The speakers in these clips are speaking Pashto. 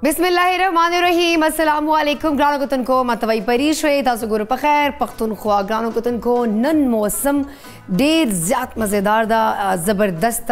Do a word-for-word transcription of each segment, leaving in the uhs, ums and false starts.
बिस्मिल्लाहिर्रहमानिर्रहीम अस्सलामु अलैकुम ग्रानो कुतन को मतवई परीश वे तासु गुरु पखैर पख्तूनख्वा ग्रानो कुतन को नन मौसम डेर ज़्यादा मज़ेदार दा ज़बरदस्त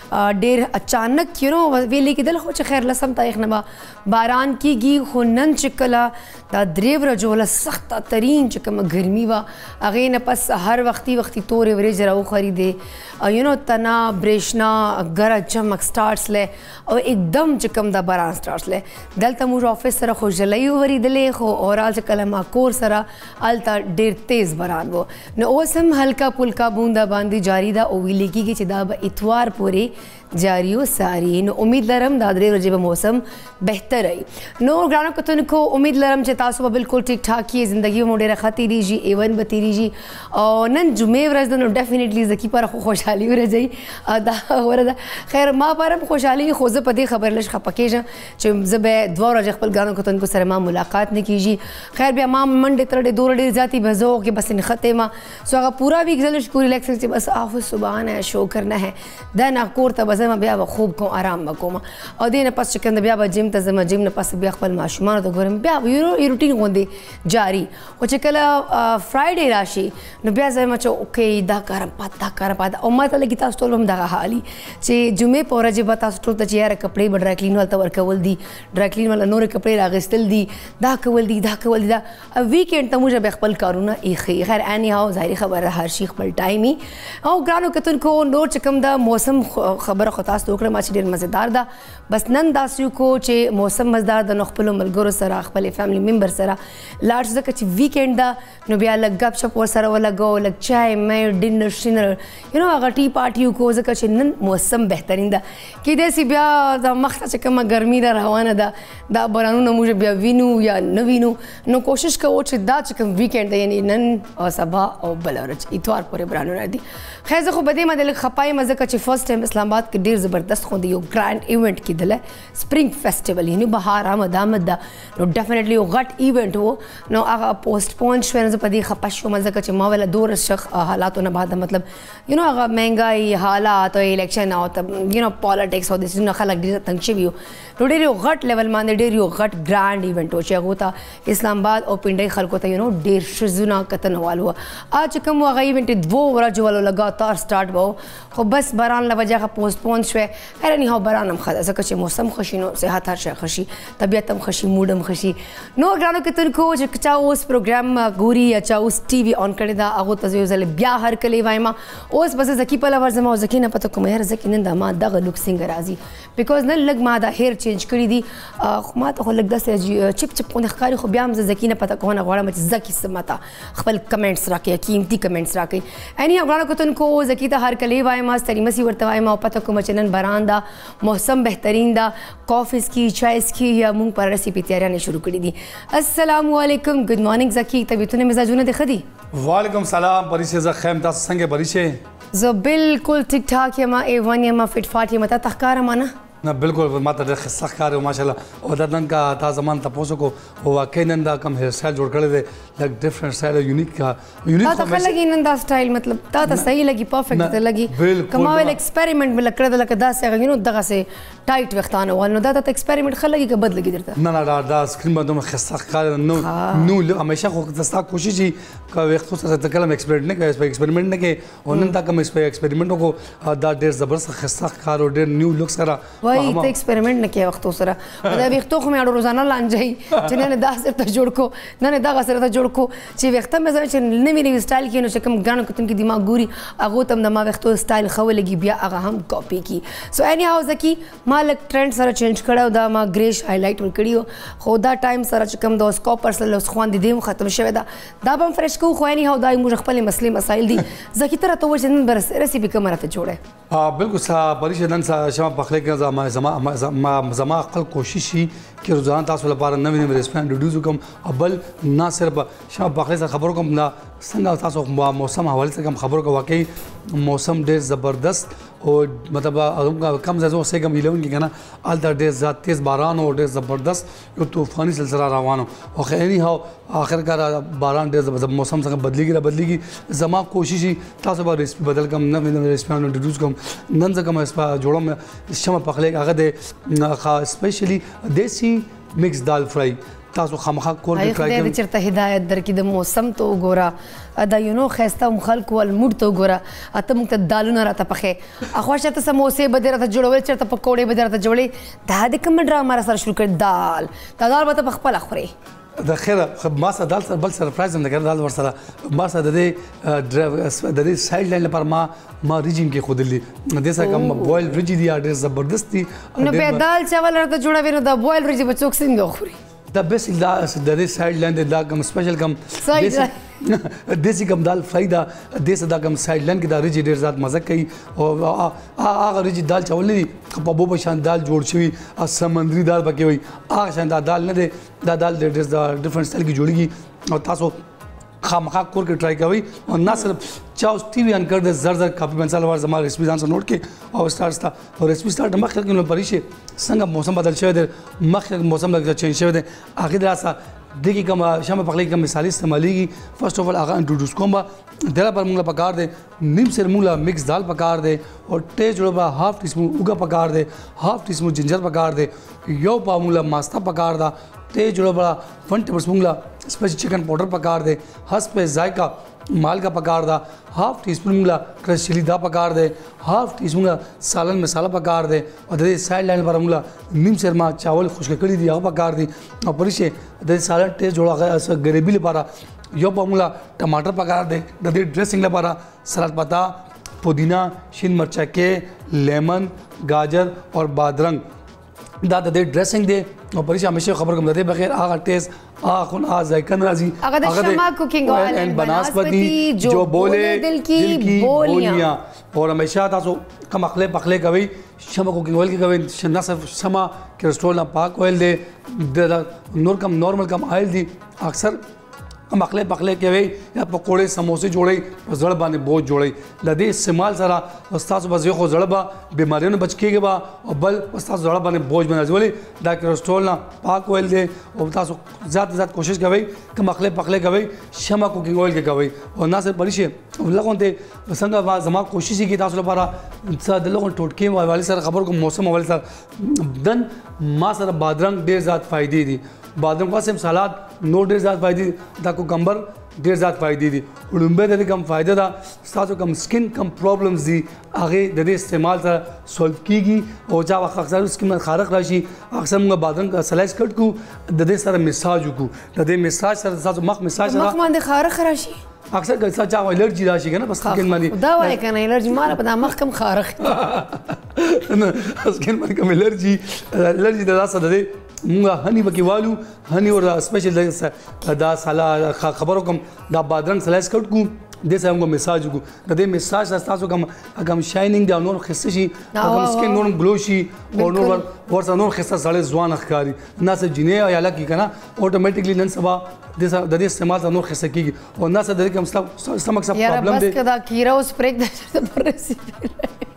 डेर अचानक यू नो वेली की दिल हो खैर लसम तारीख नमा बारान की गी खो नन चिकला दा द्रेव रजोला सख्त तरीन चिकम गर्मी वा अगे न पस हर वक्ती वक्ती तोरे वरेज राव खरीदे यू नो तना ब्रेशना गरा चमक स्टार्ट्स ले और एकदम चिकम दा बारान स्टार्ट्स ले दल तमूर ऑफिस सरा खुश जलाई वरी दिले खो और आल कलमा कोर सरा अलता डेर तेज बरान वो न ओसम हल्का पुल्का बूंदा बांदी जारी दा ओविली की की चिदाब इतवार पूरे जारियो सारी नो उम्मीद लरम दादरे रजे मौसम बेहतर आई नो ग्रानो कतन को उम्मीद लरम चे तासुबा बिल्कुल ठीक ठाक की ज़िंदगी मोड़े रखाती रीजी एवन बती रीजी और नन जुमे वरज नो डेफिनेटली जकी पर खुशहाली रह जाई दा वरदा खैर माँ परम खुशहाली खोज पदे खबर लश खपके जा चे जबे द्वा रज खपल ग्रानो कतन को सर माँ मुलाकात ने कीजी खैर बे माँ मंडे तरडे दो रडे जाती भजो के बस इन खते माँ सो अगर पूरा वीक जलश पूरी रिलैक्स बस ऑफिस सुबह है शो करना है देन आकोर तब ज़मा ब्या खूब को आराम बकोमा और दिन पस चिकन ब्या जिम तजमा जिम न पस ब्या खपल माशुमान तो गोरम ब्या यूरो ये रूटीन होंदे जारी और चिकला फ्राइडे राशि न ब्या ज़मा चो ओके दा करम पाता करम पाता और मत लगी ता स्टोल हम दा हाली चे जुमे पोरा जे बता स्टोल त यार कपड़े ड्राई क्लीन वाला तवर कवल दी ड्राई क्लीन वाला नोरे कपड़े रागस्तिल दी दा कवल दी दा कवल दी दा वीकेंड त मुझे खपल करूना एक खैर एनी हाउ जाहिर खबर हर शीख पल टाइम ही और ग्रानो कतन को नोर चिकम दा मौसम खबर खतास दोकरे माची डेर मज़ेदार दा बस नन दासियों को चे मौसम मज़ेदार दा नखपलो मलगोरो सरा खपले फैमिली मेंबर सरा लाट से कच वीकेंड दा नो बिया लग गप शप और सरा वाला गो लग चाय में डिनर शिनर यू नो अगर टी पार्टियों को ज़ कच नन मौसम बेहतरीन दा कि देसी बिया दा मख्ता चकमा गर्मी दा रवाना दा दा बरानू न मुझे बिया विनू या न विनू नो कोशिश का वो चे दा चकम वीकेंड दा यानी नन और सबा और बलरच इतवार पूरे बरानू ना दी खैर ज़ खो बदे मदल खपाई मज़े कच फर्स्ट टाइम इस्लामाबाद के डेर ज़बरदस्त खुद यो ग्रैंड इवेंट की दिल है स्प्रिंग फेस्टिवल यानी बहार आमद आमद दा नो डेफिनेटली वो गट इवेंट वो नो आगा पोस्टपोन शवेन पदी खपश मज़ा का चिमा वाला दो रशख हालात न बाद मतलब यू नो आगा महंगाई हालात और इलेक्शन आओ तब यू नो पॉलिटिक्स और दिस न खलक दिस तंगशी भी हो नो डेर यो गट लेवल मान डेर यो गट ग्रैंड इवेंट हो चाहे होता इस्लामाबाद और पिंडे खलको था यू नो डेर शुजुना कतन वाल हुआ आज कम वो इवेंट दो वरा जो वाला लगातार स्टार्ट बहु खो बस बरान लवजह का पोस्टपोन शवे खैर नहीं हो बरानम खदा ऐसा कच्चे मौसम खुशी नो सेहत हर शय खुशी तबीयतम खुशी मूडम खुशी नो ग्रानो के तुन को चा उस प्रोग्राम गोरी या चा उस टीवी ऑन करे दा अगो तजो जले ब्या हर कले वाइमा उस बस जकी पला वर जमा जकी न पता को मेहर जकी नंदा मा दग लुक सिंग राजी बिकॉज न लग मा दा हेयर चेंज करी दी मा तो लग दस चिप चिप को नखकारी खो ब्याम जकी न पता को ना गोड़ा मच जकी समता खपल कमेंट्स राके कीमती कमेंट्स राके एनी ग्रानो के तुन को जकी ता हर कले वाइमा तरी मसी वर्तवाई मा पता को मचनन बरान दा मौसम बेहतरीन दा कॉफ़ीज़ की चायस की या मूंग पर रेसिपी तैयारियाँ ने शुरू करी दी अस्सलामु अलैकुम गुड मॉर्निंग जकी तभी तूने मिजाजुने देखा दी वालेकुम सलाम परिशे ज खैम तास संगे परिशे जो बिल्कुल ठीक ठाक यमा ए वन यमा फिट फाट यमा तहकार माना ना बिल्कुल माता दे खसकार माशाल्लाह और दन का ता जमान तपोसो को वो वाकई नंदा कम हेयर स्टाइल जोड़ कर दे लाइक डिफरेंट स्टाइल यूनिक का यूनिक ता ता लगी नंदा स्टाइल मतलब ता ता सही लगी परफेक्ट ते लगी कमाल एक्सपेरिमेंट में लकड़ लक दस से यू नो दगा से टाइट वक्ताना वाल दा ता एक्सपेरिमेंट खलगी के बदल लगी दरता ना ना दा स्क्रीन में तुम खसकार नो नो हमेशा को दस्ता कोशिश ही का वक्त से तकलम एक्सपेरिमेंट ने का एक्सपेरिमेंट ने के और ता कम इस पे एक्सपेरिमेंटों को दा डेर जबरदस्त खसकार और डेर न्यू लुक्स करा वही तो एक्सपेरिमेंट न किया वक्त उसरा मतलब एक तो हमें आड़ो रोजाना लान जाई जिन्हें दास से जोड़ को ना ने दागा से जोड़ को ची वक्त में जब नवी नवी स्टाइल की नो चकम गाना को तुमकी दिमाग गुरी अगो तम नमा वक्त स्टाइल खव लगी बिया अगा हम कॉपी की सो एनी हाउ जकी मालक ट्रेंड सारा चेंज करा दा मा ग्रेश हाईलाइट वर करियो खुदा टाइम सारा चकम दो स्कॉपर से लस खान दी देम खत्म शवे दा दाबम फ्रेश को खो एनी हाउ दा मुझ खपल मसले मसाइल दी जकी तरह तो वजन बरस रेसिपी कमरा ते जोड़े हां बिल्कुल सा परिशदन सा शमा पखले के जमा जमा जमा अकल कोशिश ही कि रोजाना तासु लपार नवी नवी रेसिपी इंट्रोड्यूस कम अबल ना सिर्फ शमा पखले से खबरों को ना संगा तासु मौसम हवाले से कम खबरों का वाकई मौसम डेर ज़बरदस्त और मतलब कम से से कम इलेवन की कहना आल डेर तेज़ बारान और डेर ज़बरदस्त तूफ़ानी सिलसिला रवान हो और खैनी हो आखिरकार बारान डेर मौसम से बदली की बदली की जमा कोशिश ही तासु रेसिपी बदल कम नवी नवी रेसिपी इंट्रोड्यूस कम नन से कम इस जोड़ों में शमा पखले आगे दे स्पेशली देसी mix dal fry تاسو خامخا کور کې ټرای کړئ چرته هدایت درکې د موسم ته وګوره دا یو نو خسته خلک ول موډ ته وګوره اته موږ ته دالونه راته پخې اخوا شته سموسې به درته جوړول چرته پکوړې به درته جوړې دا د کوم ډرامه سره شروع کړ دال دا دال به ته خپل خوري د خیره ما سره دال سره بل سرپرایز هم نه دال ور سره ما سره د دې د دې سایډ لاین لپاره ما ما ریجیم کې خودلی د سره کوم بوایل ریجی دی ډېر زبردست دي نو په دال چاول راته جوړوي نو دا بوایل ریجی به څوک څنګه خوري دا بیسیک دا د دې سایډ لاین دا کوم سپیشل کوم دیسی کوم دال فرائی دا دیسه دا کوم سایډ لاین کې دا ریجی ډیر زیات مزه کوي او هغه ریجی دال چاول نه دي په بوبو شان دال جوړ شوی سمندري دال پکې وي هغه شان دا دال نه دی دا دال ډیر ډیفرنٹ سټایل کې جوړیږي او تاسو خامخا کور کې ټرای کوي او نه صرف چاوس ټي وي ان کړ د زر زر کاپی پنسل ور زما ریسپی ځان سره نوٹ کې او سٹارټ ستا او ریسپی سٹارټ مخکې کې نو پریشه څنګه موسم بدل شوی دی مخکې موسم لږ چینج شوی دی هغه دراسه دغه کوم شمه پخلی کوم مثالي استعماليږي فرست اف ال هغه انټروډوس کوم دله پر موږ پکار دی نیم سر موږ مکس دال پکار دی او ټیسټ جوړه هاف ټی سپون اوګه پکار دی هاف ټی سپون جنجر پکار دی یو پا موږ ماستا پکار دا ټیسټ جوړه ون ټیبل سپون special chicken powder पकार दे हंस पे जायका माल का पकार दा हाफ टी स्पून मुला क्रश चिली दा पकार दे हाफ टी स्पून सालन मसाला पकार दे और दे साइड लाइन पर मुला नीम शर्मा चावल खुश्क कड़ी दी आ पकार दी और परिशे दे सालन टेस्ट जोड़ा गया ग्रेवी ले पारा यो मुला टमाटर पकार दे दे ड्रेसिंग ले पारा सलाद पत्ता पुदीना शिन मिर्चा के लेमन गाजर और बादरंग دا د ډریسنګ دی او پرې همیشه خبر کوم د بغیر هغه ټیسټ اخون ا ذایقن راځي هغه د شما کوکینګ آئل اینڈ بناسپتی جو بولے دل کی بولیاں اور همیشه تاسو کوم اخله پخله کوي شما کوکینګ آئل کې کوي شنا شما کریسټرول نه پاک آئل دی د نور کم نارمل کم آئل دی اکثر هم اخله پخله کوي یا پکوړې سموسې جوړي زړه باندې بوج جوړي د دې استعمال سره استاد بس خو زړه به بیماریونو بچ کېږي با او بل استاد زړه باندې بوج باندې ولې دا کریسټرول نه پاک آئل دی او تاسو زیات زیات کوشش کوي کوم اخله پخله کوي شمه کوکینګ آئل کې کوي او نه صرف پرېشه لغون ته څنګه زما کوشش کی تاسو لپاره د لغون ټوټکې حواله سره خبر کوم موسم حواله سره دن ما سره بادرنګ ډیر زیات فائدې دي بادرنګ قسم سلاد نو ډیر زیات فائدې دا کوکمبر ډیر زیات فائدې دي وړومبه د کم فائدہ دا تاسو کم سکن کم پرابلمز دي هغه د دې استعمال سره سولو کیږي او چا وخت اکثر سکن خارق راشي اکثر موږ بادرنګ سلایس کټ کو د دې سره مساج وکړو د دې مساج سره تاسو مخ مساج سره مخ باندې خارق راشي اکثر کله چا الرجی راشي کنه بس سکن باندې دا وای کنه الرجی مال په مخ کم خارق نه سکن باندې کم الرجی الرجی د تاسو د دې موږ هنی بکی والو هنی اور سپیشل دا سالا خبرو کوم دا بادرنګ سلایس کټ کو د سه موږ مساج کو د دې مساج تاسو کوم کوم شاینینګ دا نور خسته شي کوم سکن نور گلو شي او نور ورسره نور خسته سړی ځوان ښکاری نه سه جنې یا لکه کنه اتوماتیکلی نن سبا د دې استعمال ته نور خسته کیږي او نه سه د کوم سټمک سب پرابلم دی یاره بس کدا کیرا اوس پریک د پر ریسیپی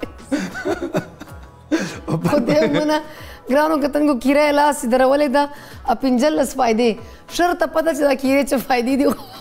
په دې مونږ ګرانو کتنګو کیره لاس درولې دا اپنجل لس فائدې شرط پته چې دا کیره چې فائدې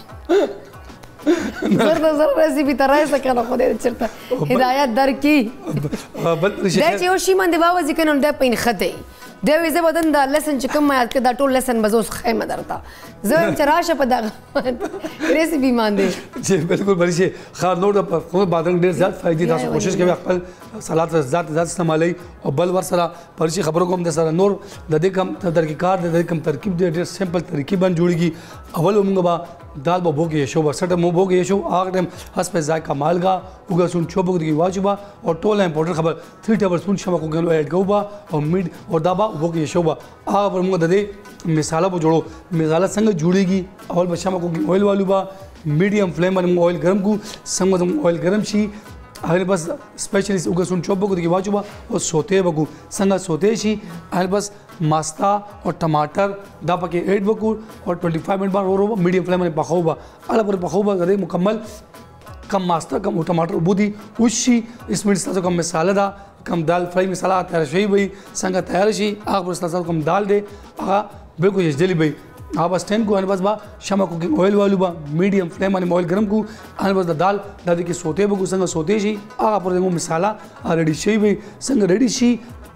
دي زر زر ریسیپی ترای سکنه خو دې چرته هدایت درکې بل دا چې یو شی باندې باوځي کنه دا پین خته دا وې زه بدن دا لسن چې کوم یاد کې دا ټول لسن بزوس خیمه درته زه چې راشه په دا ریسیپی باندې چې بالکل بری شي خار نور د خو بادرنګ ډیر زیات فائدې تاسو کوشش کوي خپل سلاد زیات زیات استعمالي او بل ور سره پرشي خبرو کوم د سره نور د دې کم ترکیبات د دې کم ترکیب ډیر سمپل طریقې باندې جوړیږي اول موږ با دال به بوګي شو ورسره مو بوګي شو هغه ټیم هس په ذایقه مالګه وګا سون چوبو دی واجبہ او ټول امپورټر خبر تھری ټیبل سپون شمه کو ګلو اډ کوبا او میډ او دابا وګي شو با هغه پر موږ د دې مثاله په جوړو مثاله څنګه جوړیږي اول بشمه کو اویل والو با میډیم فلیم باندې اویل ګرم کو څنګه اویل ګرم شي هغه بس سپیشلی وګا سون چوبو کو دی واجبہ او سوته وګو څنګه سوته شي هغه بس ماستا اور ټماټر دا پکې ایډ وکړو او پنځه پنځه منټ باندې ورو میډیم فلیم باندې پخوبا اله پر پخوبا غره مکمل کم ماستا کم ټماټر بودی وشي اس منټ تاسو کوم مثال دا کم دال فرائی مثال تیار شي وي څنګه تیار شي هغه تاسو کوم دال دی هغه بالکل جلی وي هغه بس ټین کو ان بس با شمه کوکینګ اویل والو با میډیم فلیم باندې اویل ګرم کو ان بس د دال د دې کې سوته به څنګه سوته شي هغه پر دغه مثاله ریډي شي وي څنګه ریډي شي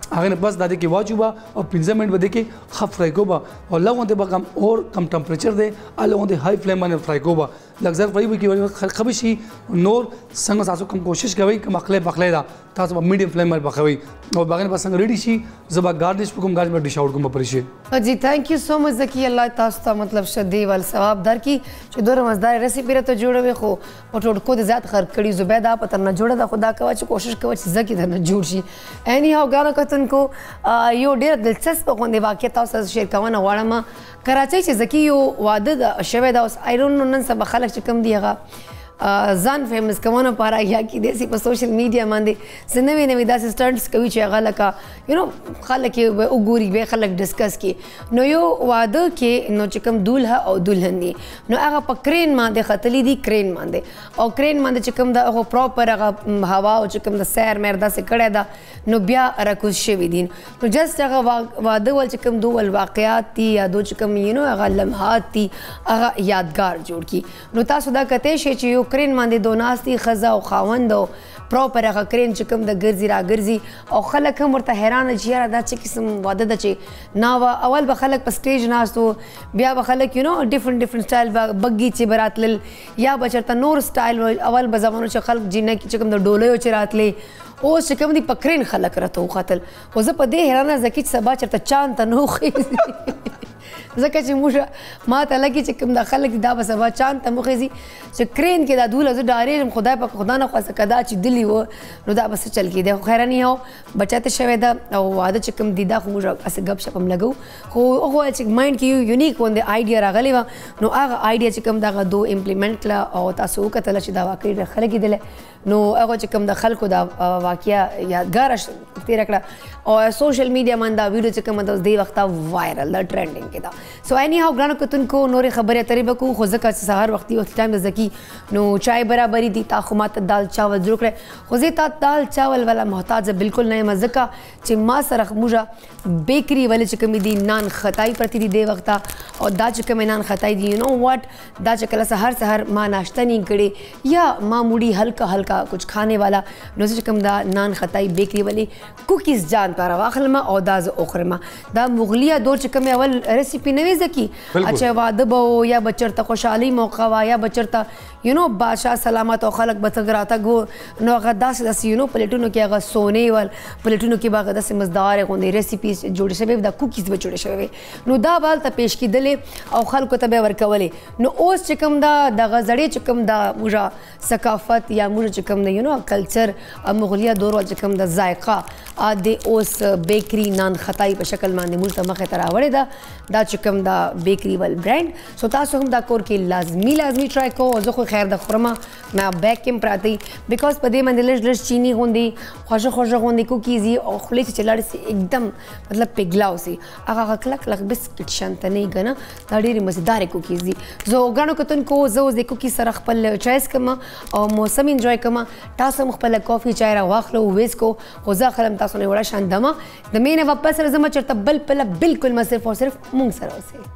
هغه نه بس د دې کې واجبه او پنځه منټ به د کې خف فرای کوبا او لغونته به کم اور کم ټمپریچر دی الغونته های فلیم باندې فرای کوبا لګزر فرای به کې خبي شي نور څنګه تاسو کوم کوشش کوي کوم اخله بخله دا تاسو په میډیم فلیم باندې بخوي او باغ نه بس څنګه ریډي شي زبا گارنش کوم گارنش ډیش اوټ کوم پرې شي جی ثانک یو سو مچ زکی الله تاسو ته مطلب شدی ول ثواب در کی چې دوره مزدار ریسیپی ته جوړوي خو په ټوټ کو د زیات خر کړي زبیدا په تر نه جوړه د خدا کوا چې کوشش کوي چې زکی ته نه جوړ شي اني هاو غانا کتن کو یو ډیر دلچسپ غونډه واقع تاسو سره شیر کوم غواړم کراچۍ چې زکی یو واده د شوه دا اوس آی ډونټ نو نن سبا خلک چې کم دی هغه ځان فیمس کوونه پاره یا کې دیسي په سوشل میډیا باندې سنوي نوي داسې سټنټس کوي چې هغه لکه یو نو خلک یې وګوري به خلک ډسکس کوي نو یو واده کې نو چې کوم دولها او دلهن دي نو هغه په کرین باندې ختلی دي کرین باندې او کرین باندې چې کوم دا هغه پراپر هغه هوا او چې کوم د سیر مېر داسې کړی دا نو بیا راکوز شوي دي نو جست هغه واده ول چې کوم دوه واقعات دي یا دو چې کوم یو نو هغه لمحات دي هغه یادګار جوړ کی نو تاسو دا کته شي چې کرین باندې دو ناستی خزا او خاوند او پراپر هغه کرین چې کوم د ګرځي را ګرځي او خلک هم ورته حیران چې یاره دا چې قسم واده ده چې ناوه اول به خلک په سټیج ناستو بیا به خلک یو نو ډیفرنٹ ډیفرنٹ سټایل به بګي چې به راتلل یا به چېرته نور سټایل اول به زمانو چې خلک جینه چې کوم د ډولیو چې راتلې اوس چې کوم دي په کرین خلک راته وختل خو زه په دې حیرانه زه چې سبا چېرته چاند ته نه وخېږي ځکه چې موږ ما ته لګي چې کوم د خلک دا به سبا چاند ته مخېځي چې کرین کې دا دوله زه ډارېږم خدای پاک خدا نه خواسته که دا چې دلي و نو دا به څه چل کېدی خو خیره نه یو بچه ته شوی ده او واده چې کوم دي دا خو موږ هسې ګپ شپ هم لګو خو هغه چې مایند کې یو یونیک غوندې آیډیا راغلی وه نو هغه آیډیا چې کوم دغه دو امپلیمنټ کړه او تاسو وکتله چې دا واقعي ډېر خلک لیدلی نو هغه چې کوم د خلکو دا واقعه یادګاره تېره کړه او سوشل میډیا باندې دا ویډیو چې کومه ده اوس دې وخته وایرل ده ټرینډینګ کې ده سو اینی هاو ګرانو کتونکو نورې خبرې اترې به کوو خو ځکه چې سهار وختي وخت ټایم د زکي نو چای برابري دي تا خو ماته دال چاول جوړ کړی خو زه تا دال چاول والا محتاج بالکل نه یم ځکه چې ما سره موږ بیکري ولې چې کومې دي نان خطای پرتی دي دې وخته او دا چې کومې نان خطای دي یو نو واټ دا چې کله سهار سهار ما ناشته نه کړې یا معمولی ہلکا ہلکا کچھ کھانے والا نو چې کوم دا نان خطای بیکري ولې کوکیز جان پاره واخلم او دا زه وخورم دا مغلیه دور چې کومې اول ریسیپي نه وي زکي اچھا واده به یا بچرته خوشحالي موقع وا یا بچرته یو نو بادشاه سلامت او خلک به تګ راتګ نو هغه داسې داسې یو نو پلیټونو کې هغه سونې ول پلیټونو کې به هغه داسې مزدارې غوندې ریسیپي جوړې شوې دا کوکیز به جوړې شوې نو دا به هلته پیش کېدلې او خلکو ته به یې ورکولې نو اوس چې کوم دا دغه زړې چې کوم دا موږ ثقافت یا موږ چې کوم د یو نو کلچر مغلیه دور چې کوم د ذایقه د اوس بیکري نان خطای په شکل باندې موږ ته مخې ته راوړې ده دا چې کوم دا بیکري ول برانډ سو تاسو هم دا کور کې لازمي لازمي ټرای کوو زه خو خیر د خورمه مې بیک کې پراته بیکاز په دې باندې لږ لږ چینی غوندې خوږه خوږه غوندې کوکیز او خولې چې لاړې سي एकदम مطلب پګلاو سي هغه کلک کلک بسکټ شانته نه غنه دا ډېرې مزیدار کوکیز دي زه غاڼو کتونکو زه اوس د کوکیز سره خپل چایس کوم او موسم انجوای کوم تاسو خپل کافي چای را واخلو ویس کو خو زه خلم تاسو نه وړه شان دمه د مینه واپس راځم چرته بل بل بالکل ما صرف او صرف مونږ سره اوسئ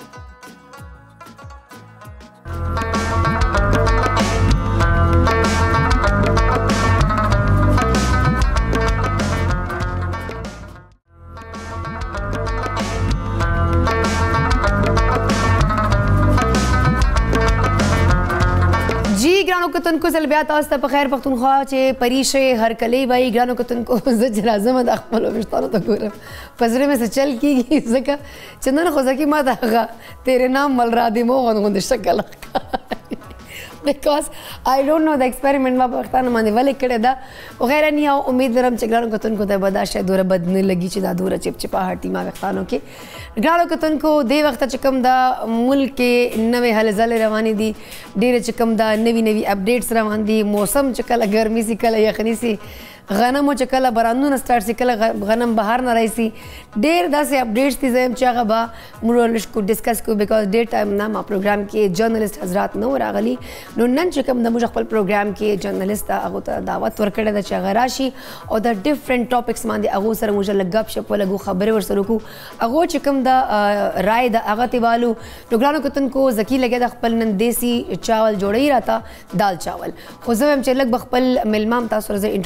ګرانو کتونکو زه بیا تاسو ته په خیر پښتونخوا چې پریشې هرکلی وایي ګرانو کتونکو زه چې راځم د خپلو ویښتانو ته ګورم په زړه مې څه چل کېږي ځکه چې نن خو زکي ما ته هغه تیرې نام مل را دې مو غوندې شکل بیکاز آی ډونټ نو د ایکسپریمنټ ما په پښتانه باندې ولې کړې ده خو خیر نه او امید لرم چې ګرانو کتونکو ته به دا شاید دوره بد نه لګي چې دا دوره چپچپاهټي ما ویښتانو کې ګرانو کتونکو دې وخته چې کوم دا ملک کې نوې هلې ځلې روانې دي ډېرې چې کوم دا نوي نوي اپډیټس روان دي موسم چې کله ګرمي سي کله یخني سي غنمو چې کله بارانونه سټارټ سي کله غنم بهر نه راځي ډېر داسې اپډیټس دي زه یم چې هغه به موږ لږ کو ډسکس کوو بیکاز ډېر ټایم نه ما پروګرام کې جرنلسټ حضرات نه راغلي نو نن چې کوم د موږ خپل پروګرام کې جرنلسټ ته هغو ته دعوت ورکړې ده چې هغه راشي او د ډفرنټ ټاپکس باندې هغو سره موږ لږ ګپ شپ ولګو خبرې ورسره وکړو هغو چې کوم د رای ده هغه ته والو نو ګرانو کتونکو زکي لګیا د خپل نن دیسي چاول جوړوي راته دال چاول خو زه وایم چې لږ به خپل میلمه هم تاسو سره زه انټروډیوس کوم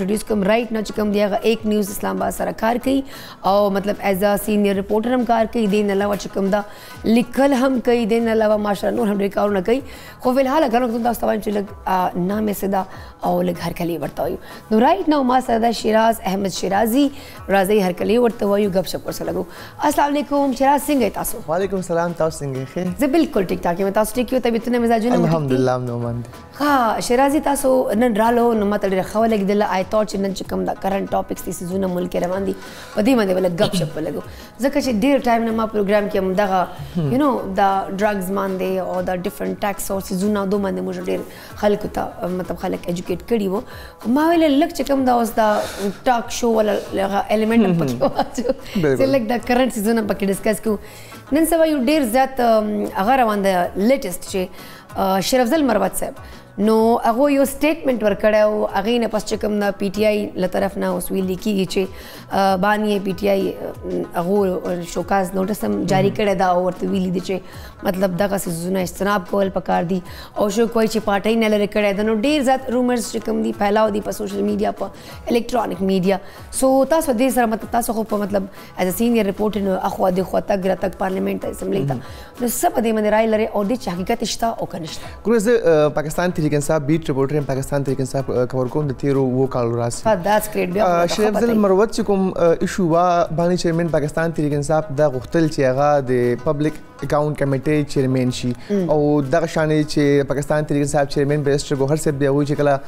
رائټ نه چې کوم دی هغه ایک نیوز اسلام آباد سره کار کوي او مطلب ایز ا سینیر ریپورټر هم کار کوي دین علاوه چې کوم دا لیکل هم کوي دین علاوه ماشاءالله نور هم ډېر کارونه کوي خو فلحال اگر کوم تاسو ته وایم چې لږ نام یې صدا او لږ هرکلی ورته وایو نو رائټ نو ما سره دا شیراز احمد شیرازي راځي هرکلی ورته وایو غپ شپ ورسره لګو السلام علیکم شیراز څنګه تاسو وعلیکم السلام تاسو څنګه ښه زه بالکل ټیک ټاک یم تاسو ټیک یو طبیعتونه مزاجونه الحمدلله نو باندې ها شیرازي تاسو نن رالو نو ماته ډېره ښه ولګېدله آی تھاټ چې نن چې کوم دا کرنټ ټاپکس دي څیزونه ملک کې روان دي په دې باندې به لږ ګپ شپ ولګو ځکه چې ډېر ټایم نه ما پروګرام کې همدغه یو نو دا ډرګز باندې او دا ډفرنټ ټیکس او څیزونه دو باندې موږ ډېر خلکو ته مطلب خلک ایجوکیټ کړي وو خو ما ویل لږ چې کوم دا اوس دا ټاک شو ولا هغه ایلیمنټ هم پکې واچو چې لږ دا کرنټ څیزونه پکې ډسکس کوو نن سبا یو ډېر زیات هغه روان دی لیټسټ چې شریف افضل مروت صاحب نو هغه یو سټیټمنټ ورکړی او هغې نه پس چې کوم د پی ټي آی له طرف نه اوس ویلي کېږي چې بانې پی ټي آی هغو شوکاز نوټس هم جاري کړی دا او ورته ویلي دي چې مطلب دغه څیزونه اجتناب کول پکار دي او شو کوی چې پارټۍ نه لرې کړی ده نو ډېر زیات رومرز چې کوم دي پھیلاو دي په سوشل میډیا په الکترونیک میډیا سو تاسو دې سره مطلب تاسو خو په مطلب ایز ا سینیر ریپورټر نو اخوا دېخوا تګ راتګ پارلیمنټ ته اسمبلۍ ته نو څه په دې باندې رایې لرئ او دې چې حقیقت شته او که نشته ګوره زه پاکستان تحریک انصاف بیټ ریپورټر یم پاکستان تحریک انصاف کور کوم د تیرو اوو کالو راځي شریف افضل مروت چې کوم ایشو وا باندې چیرمن پاکستان تحریک انصاف دا غوښتل چې هغه د پبلک اکاؤنٹ کمیټې چیرمن شي او دغه شانې چې پاکستان تحریک انصاف چیرمن بیرسټر ګوهر صاحب دی هغوی چې کله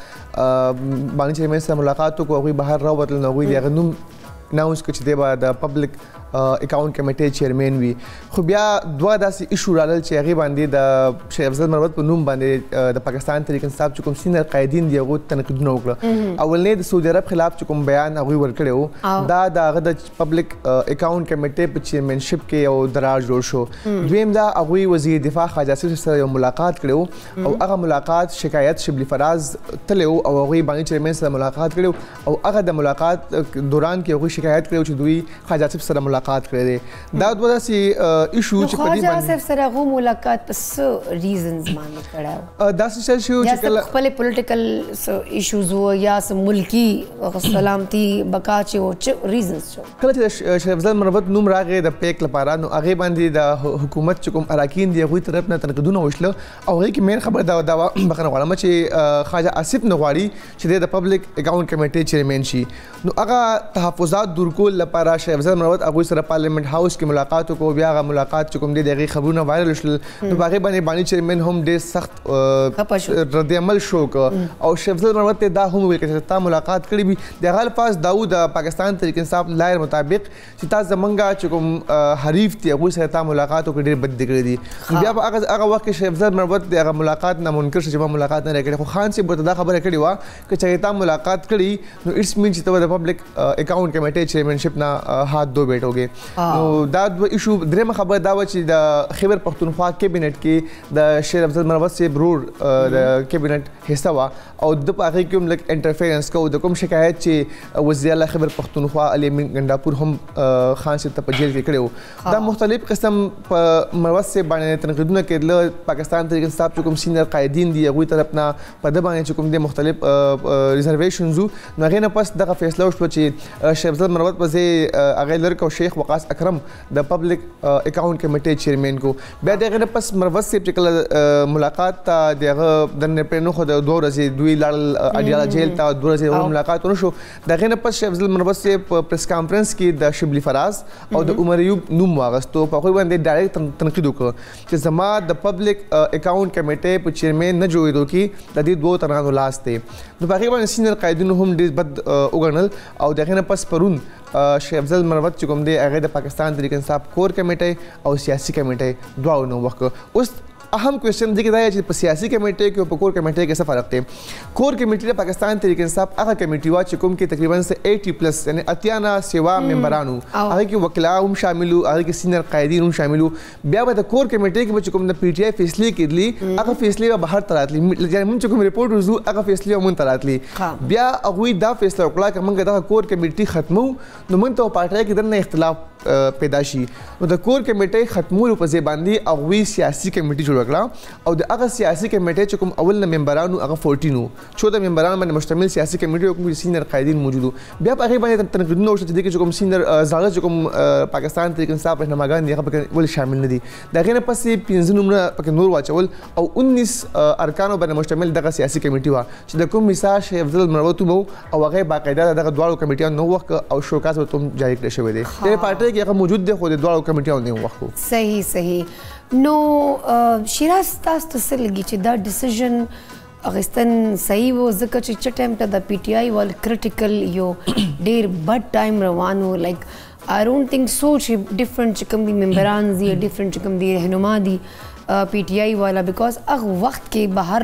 باندې چیرمن سره ملاقات وکړو هغوی بهر راووتل نو هغوی د هغه نوم ناونس کړ چې دی به د پبلک اکاؤنٹ کمیټې چیرمن وي خو بیا دوه داسې ایشو رالل چې هغې باندې د شریف افضل مروت په نوم باندې د پاکستان تحریک انصاف چې کوم سینیر قایدین دي هغو تنقیدونه وکړه اولنی د سعودي عرب خلاف چې کوم بیان هغوی ورکړی و دا د هغه د پبلک اکاؤنٹ کمیټې په چیرمنشپ کې یو دراز جوړ شو دویم دا هغوی وزیر دفاع خواجه آصف سره یو ملاقات کړی و او هغه ملاقات شکایت شبلی فراز تللی و او هغوی باندې چیرمن سره ملاقات کړی او هغه د ملاقات دوران کې هغوی شکایت کړی چې دوی خواجه آصف سره ملاقات کړی دی دا دوه داسې ایشو چې په دې باندې خواجه آصف سره هغو ملاقات په څه ریزنز باندې کړی و داسې چل شي چې کله خپلې پولیټیکل څه ایشوز وو یا څه ملکي سلامتي بقا چې و څه ریزنز شو کله چې د شریف افضل مروت نوم راغی د پیک لپاره نو هغې باندې د حکومت چې کوم اراکین دي هغوی طرف نه تنقیدونه وشله او هغې کې مین خبره دا دا بخښنه غواړم چې خواجه آصف نه غواړي چې دی د پبلک اکاؤنٹ کمیټې چیرمن شي نو هغه تحفظات دور کول لپاره شریف افضل مروت هغوی سره پارلیمنت هاوس کې ملاقات وکړو بیا هغه ملاقات چې کوم دی د هغې خبرونه وایرل شول نو په هغې باندې باني چیرمن هم ډېر سخت رد عمل شو او شریف افضل مروت ته دا هم وویل چې تا ملاقات کړې وي د هغه الفاظ دا و د پاکستان تحریک انصاف لایر مطابق چې تا زمونږ چې کوم حریف دي هغوی سره تا ملاقات وکړې ډېر بد دې کړی دي بیا په هغه وخت کې شریف افضل مروت د هغه ملاقات نه منکر شو چې ما ملاقات نه کړې خو خان صاحب ورته دا خبره کړې وه که چېرې تا ملاقات کړي نو اټس مین چې ته د پبلک اکاؤنٹ کمیټې چیرمنشپ نه ہاتھ دو بیٹھوګې نو دا دوه ایشو درېیمه خبره دا وه چې د خیبر پښتونخوا کیبینټ کې د شریف افضل مروت صاحب ورور د کیبینټ حصه وه او د په هغې کې هم لږ انټرفیرنس کوو د کوم شکایت چې وزیر اعلی خیبر پښتونخوا علي امین ګنډاپور هم خان صاحب ته په جیل کې کړی و دا مختلف قسم په مروت صاحب باندې تنقیدونه کېدله پاکستان تحریک انصاف چې کوم سینیر قایدین دي هغوی طرف نه په ده باندې چې کوم دی مختلف ریزرویشنز وو نو هغې نه پس دغه فیصله وشوه چې شریف افضل مروت په ځای هغې لرې کړو شیخ وقاص اکرم د پبلک اکاؤنٹ کمیټې چیرمن کو بیا د هغې نه پس مروت صاحب چې کله ملاقات ته د هغه دننه پرېنښو د دوه ورځې دوی لاړل اډیاله جیل ته دوه ورځې ملاقات ونه شو د هغې نه پس شریف افضل مروت صاحب په پریس کانفرنس کې د شبلی فراز او د عمر ایوب نوم واغستو په هغوی باندې ډایرکټ تنقید وکړه چې زما د پبلک اکاؤنٹ کمیټې په چیرمن نه جوړېدو کې د دې دوو تنانو لاس دی نو په هغې باندې سینیر قایدینو هم ډېر بد وګڼل او د هغې نه پس پرون شریف افضل مروت چې کوم دی هغې د پاکستان تحریک انصاف کور کمیټۍ او سیاسي کمیټۍ دواړو نه وکړه اوس اهم کوېسچن دی کې دا چې په سیاسي کمیټۍ کې او په کور کمیټۍ کې څه فرق دی کور کمیټۍ د پاکستان تحریک انصاف هغه کمیټۍ وه چې کوم کې تقریبا څه ایټي پلس یعنې اتیا نه سوا ممبران وو هغې کې وکیلان هم شامل وو هغې کې سینیر قایدین هم شامل وو بیا به د کور کمیټۍ کې به چې کوم د پی ټي آی فیصلې کېدلي هغه فیصلې به بهر ته راتلي یعنې موږ چې کوم رپورټ وزو هغه فیصلې به موږ ته راتلي بیا هغوی دا فیصله وکړه که موږ دغه کور کمیټۍ ختمو نو موږ ته په پارټۍ کې دننه اختلاف پیدا شي نو د کور کمیټۍ ختمولو په ځای باندې هغوی سیاسي کمیټۍ جوړه وکړه او د هغه سیاسي کمیټې چې کوم اول نه ممبرانو هغه چودہ چودہ ممبران باندې مشتمل سیاسي کمیټې کوم سینیئر قائدین موجودو بیا په هغه باندې تنقیدونه وشو چې کوم سینیئر زاړه چې کوم پاکستان تحریک انصاف رهنماګان دي هغه ول شامل نه دي دا غینه پسې پنځه نمبر پکې نور واچول او انیس ارکانو باندې مشتمل دغه سیاسي کمیټه و چې د کوم مثال شیخ افضل مروت وو او هغه باقاعده دغه دواړو کمیټیانو نو وخت او شوکاس ته جاری کړی شوی دی د پارټي کې هغه موجود دی خو د دواړو کمیټیانو نو وخت صحیح صحیح نو شیراز تاسو ته څه لګي چې دا ډیسیژن اغستن صحیح وو ځکه چې چې ټایم ته د پی ټی آی ول کرټیکل یو ډیر بد ټایم روانو لایک آی ډونټ تھنک سو چې ډیفرنٹ چې کوم دي ممبران دي ډیفرنٹ چې کوم دي رهنما دي پی ټی آی والا بیکاز هغه وخت کې بهر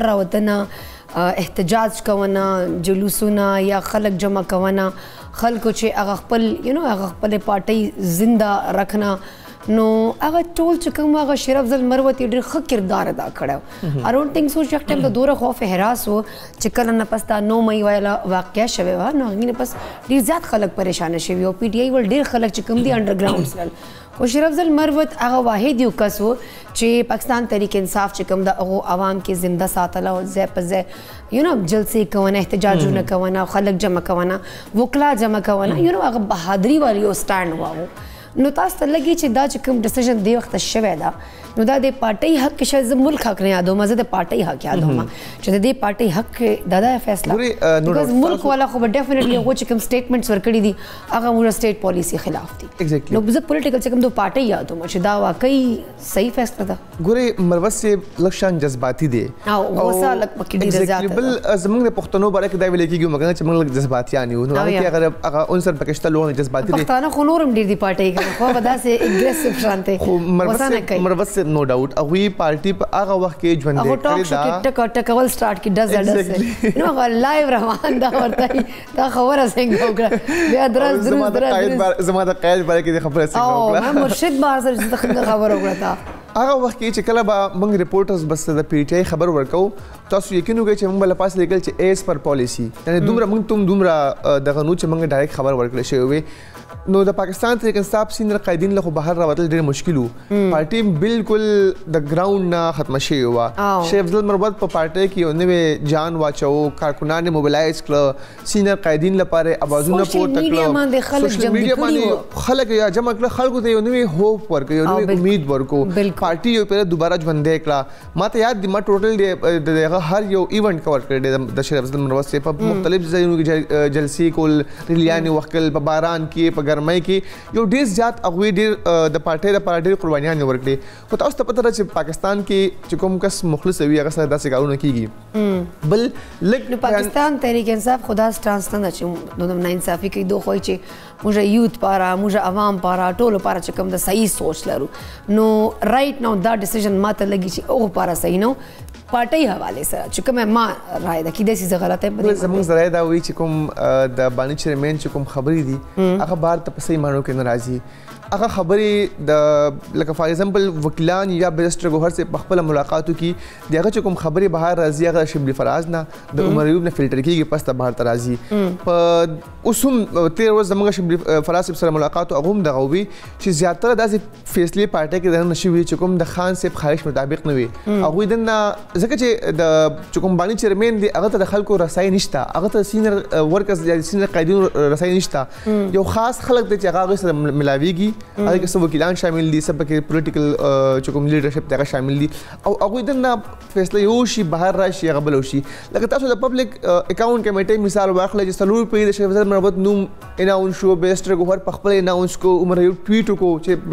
راوتنه احتجاج کوونه جلوسونه یا خلک جمع کوونه خلکو چې هغه خپل یو نو هغه خپل پارټي زنده رکھنا نو هغه ټول چې کوم هغه شیر افضل مروت ډېر ښه کردار ادا کړی آی ډونټ تھنک سو چې ټایم ته دوره خوف هراس و چې کله نه پس دا نو مئی والا واقعیا شوی و نو هغې نه پس ډېر زیات خلک پریشانه شوي او پی ټی آی ول ډېر خلک چې کوم دي انډرګراونډ سرل خو شیر افضل مروت هغه واحد یو کس و چې پاکستان تحریک انصاف چې کوم د هغو عوام کې زنده ساتله او ځای په ځای یو نو جلسې کونه احتجاجونه کونه خلک جمع کونه وکلا جمع کونه یو نو هغه بهادري والی یو سټانډ واو نو تاسو ته لګي چې دا چې کوم ډیسیژن دی وخت شوی دا نو دا د پارټي حق کې شاید ملک حق نه یادوم زه د پارټي حق یادوم چې د دې پارټي حق دا د فیصله بیکاز ملک والا خو به ډیفینیټلی هغه چې کوم سټیټمنټس ورکړي دي هغه موږ سټیټ پالیسی خلاف دي نو زه پولیټیکل چې کوم د پارټي یادوم چې دا واقعي صحیح فیصله ده ګوري مروت سے لکشان جذباتي دي او غوسه لک پکې ډیر زیات بل زمونږ د پښتنو باره کې دا ویل کېږي مګر چې موږ جذباتيان یو نو هغه اگر هغه عنصر پکې شته جذباتي دي پښتانه خو نورم ډیر دي پارټي خو ودا سه اګریسیو شانته خو مروت سے نو ډاوټ او پارټي په هغه وخت کې ژوند کړی دا ټک ټکول سٹارټ کی ډز ډز نو هغه لایو روان دا ورته دا خبره څنګه وکړه بیا درز درز درز زما د قید باره کې خبره څنګه وکړه او مرشد بار سره خبره وکړه تا هغه وخت کې چې کله به موږ ریپورټرز بس د پی ټی آی خبر ورکو تاسو یقین وکړئ چې موږ بل پاس لیکل چې ایز پر پالیسی یعنی دومره موږ تم دومره دغه نو چې موږ ډایرکټ خبر ورکړل شوی وي نو د پاکستان تحریک انصاف سینیئر قائدین له بهر راوتل ډېر مشکل وو پارټي بالکل د ګراوند نه ختم شوی و شیخ افضل مروت په پارټي کې یو نوې جان واچو کارکونان موبلایز کړ سینیئر قائدین لپاره اوازونه پورته کړل سوشل میډیا باندې خلک یا جمع کړل خلکو ته یو نوې هوپ ورکړ یو نوې امید ورکړ پارټي یو پر دوباره ژوندې کړه ماته یاد دي ما ټوټل دغه هر یو ایونت کور کړی د شیخ افضل مروت سے په مختلف ځایونو کې جلسې کول ریلیانې وکړل په باران کې په ګرمۍ کې یو ډیر زیات هغوی ډیر د پارټۍ لپاره ډیر قربانیان ورکړي خو تاسو ته پته ده چې پاکستان کې چې کوم کس مخلص وي هغه سره داسې کارونه کیږي بل لږ پاکستان تحریک انصاف خدا ستانسته نه چې نو ناانصافي کوي دوه خو چې موږ یوت پاره موږ عوام پاره ټولو پاره چې کوم د صحیح سوچ لرو نو رائټ نو دا ډیسیژن ماته لګي چې او پاره صحیح نو پارټي حواله سره چې کومه ما رائے ده کې د سې غلطه په زموږ زړه دا وی چې کوم د بانی چیرمن چې کوم خبرې دي هغه بار ته په صحیح مانو کې ناراضي هغه خبرې د لکه فار ایگزامپل وکیلان یا بیرسټر ګوهر سے په خپل ملاقاتو کې دغه چې کوم خبرې بهر راځي هغه شبلی فراز نه د عمر ایوب نه فلټر کیږي پس ته بهر ته راځي په اوسم تیر ورځ زموږ شبلی فراز سره ملاقات او هم دغه وی چې زیاتره داسې فیصله پارټي کې د نشوي چې کوم د خان صاحب خواهش مطابق نه وي هغه دنه ځکه چې د چې کوم بانی چیرمن دی هغه ته د خلکو رسای نشته هغه ته سینیئر ورکرز یا سینیئر قائدین رسای نشته یو خاص خلک دی چې هغه سره ملاویږي هغه کې سب وکیلان شامل دي سب کې پولیټیکل چې کوم لیډرشپ دغه شامل دي او هغه دنه فیصله یو شي بهر راشي هغه بل شي لکه تاسو د پبلک اکاونټ کمیټې مثال واخلئ چې څلور په د شیخ افضل مروت نوم اناونس شو بیسټر ګوهر په خپل اناونس کو عمر یو ټویټ کو چې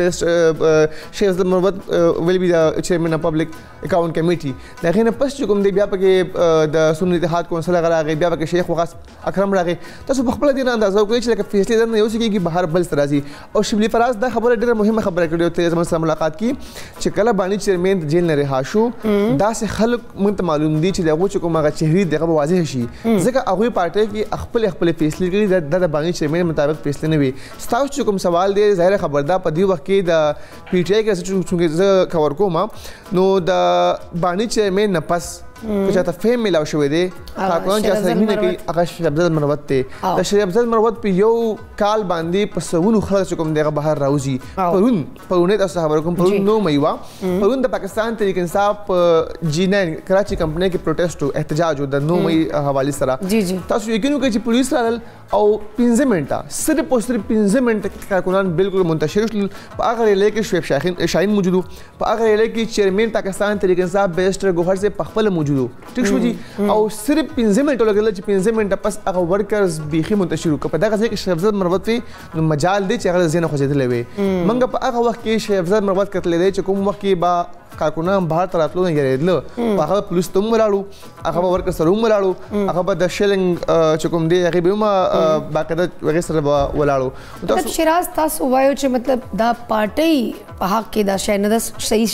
بیسټ شیخ افضل مروت ویل بي د چیرمن اف پبلک اکاونټ کمیټي دغه نه پس چې کوم دی بیا پکې د سنت اتحاد کونسل راغی بیا پکې شیخ وقاص اکرم راغی تاسو په خپل دین اندازه کوئ چې لکه فیصله درنه یو څه کېږي بهر بل سره راځي او شبلی فراز دا خبره ډیره مهمه خبره کړې ته زموږ سره ملاقات کی چې کله بانی چیرمن جیل نه رها شو دا سه خلک مونږ معلوم دي چې دغه چې کومه چهرې دغه واضح شي ځکه هغه پارټي کې خپل خپل فیصله کړي د بانی چیرمن مطابق فیصله نه وي تاسو چې کوم سوال دی ظاهر خبردار په دی وخت کې د پی ټی آی کې چې څنګه کور کوم نو د بانی چیرمن نه پس که چاته فهم ملاو شوی دی کارکونان چې سره مینه کوي هغه شیخ افضل مروت دی د شیخ افضل مروت په یو کال باندې په سونو خلک چې کوم دغه بهر راوځي پرون پرونه تاسو خبر کوم پرون نو مېوا پرون د پاکستان تحریک انصاف جی ناین کراچي کمپنۍ کې پروټیسټ او احتجاج د نو مې حواله سره تاسو یقین وکړئ چې پولیس رال او پنځه منټه صرف او صرف پنځه منټه کارکونان بالکل منتشر شول په هغه ریلې کې شعیب شاهین شاهین موجود په هغه ریلې کې چیرمن پاکستان تحریک انصاف بیرسټر ګوهر سے پخپل موجود ټیک شو جی او صرف پنځه منټه لګل چې پنځه منټه پس هغه ورکرز بيخي منتشر وکړه په دغه ځای کې شیخ افضل مروت وی نو مجال دی چې هغه زینه خوځېدلې وي منګه په هغه وخت کې شیخ افضل مروت کتلې دی چې کوم وخت کې با کارکونان بهر ته راتلو نه یریدل هغه پولیس ته ولاړو هغه ورکر سره ولاړو هغه به د شلنګ چې کوم دی هغه به ما باقاعده هغه سره ولاړو مطلب شیراز تاسو وایو چې مطلب دا پارټي په حق کې دا شای نه د صحیح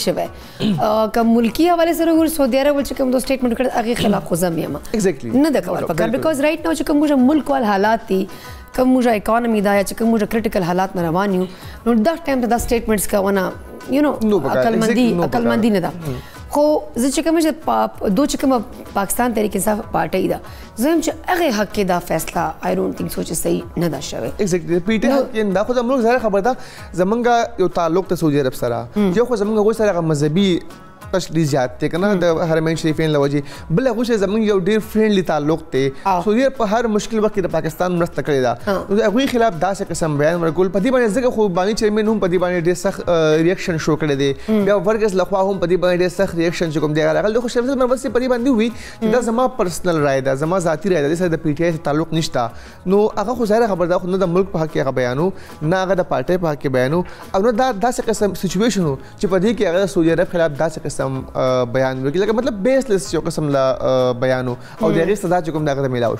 شوی کوم ملکی حواله سره ور سعودي عرب چې کوم دو سټیټمنټ کړ هغه خلاف خو زمیم ایگزیکټلی نه د کول پکار بیکاز رائټ نو چې کوم ملک وال حالات دي کوم موږ اکانومي دا چې کوم موږ کریټیکل حالات نه روان یو نو دا ټایم ته دا سټیټمنټس کا ونه یو نو عقلمندي عقلمندي نه ده خو زه چې کوم چې دو چې کوم پاکستان تحریک انصاف پارټي ده زم چې هغه حق کې دا فیصله آی ډونټ تھنک سوچ صحیح نه ده شوی ایگزیکټلی پیټه حق کې دا خو زموږ ځای خبر ده زمونږ یو تعلق ته سعودي عرب سره یو خو زمونږ غوښ سره مذهبي تشدید زیات ته کنه د حرمین شریفین لوجي بل هغه چې زمونږ یو ډیر فرندلی تعلق ته سعودي په هر مشکل وخت د پاکستان مرسته کړې ده نو هغه خلاف داسې قسم بیان ورکول په دې باندې ځکه خو باندې چیرمن هم په دې باندې ډیر سخت ریاکشن شو کړی دی بیا ورګز لخوا هم په دې باندې ډیر سخت ریاکشن چې کوم دی هغه خو شرف مربوط په دې باندې وي چې دا زما پرسنل رائے ده زما ذاتی رائے ده د پی ټی آی تعلق نشته نو هغه خو ظاهر خبر ده خو نه د ملک په حق کې هغه بیانو نه هغه د پارټي په حق کې بیانو او نه دا داسې قسم سچويشن چې په دې کې هغه سعودي عرب خلاف داسې قسم بیان وکړي لکه مطلب بیسلیس یو قسم لا بیانو او دغه سزا چې کوم دغه ملاو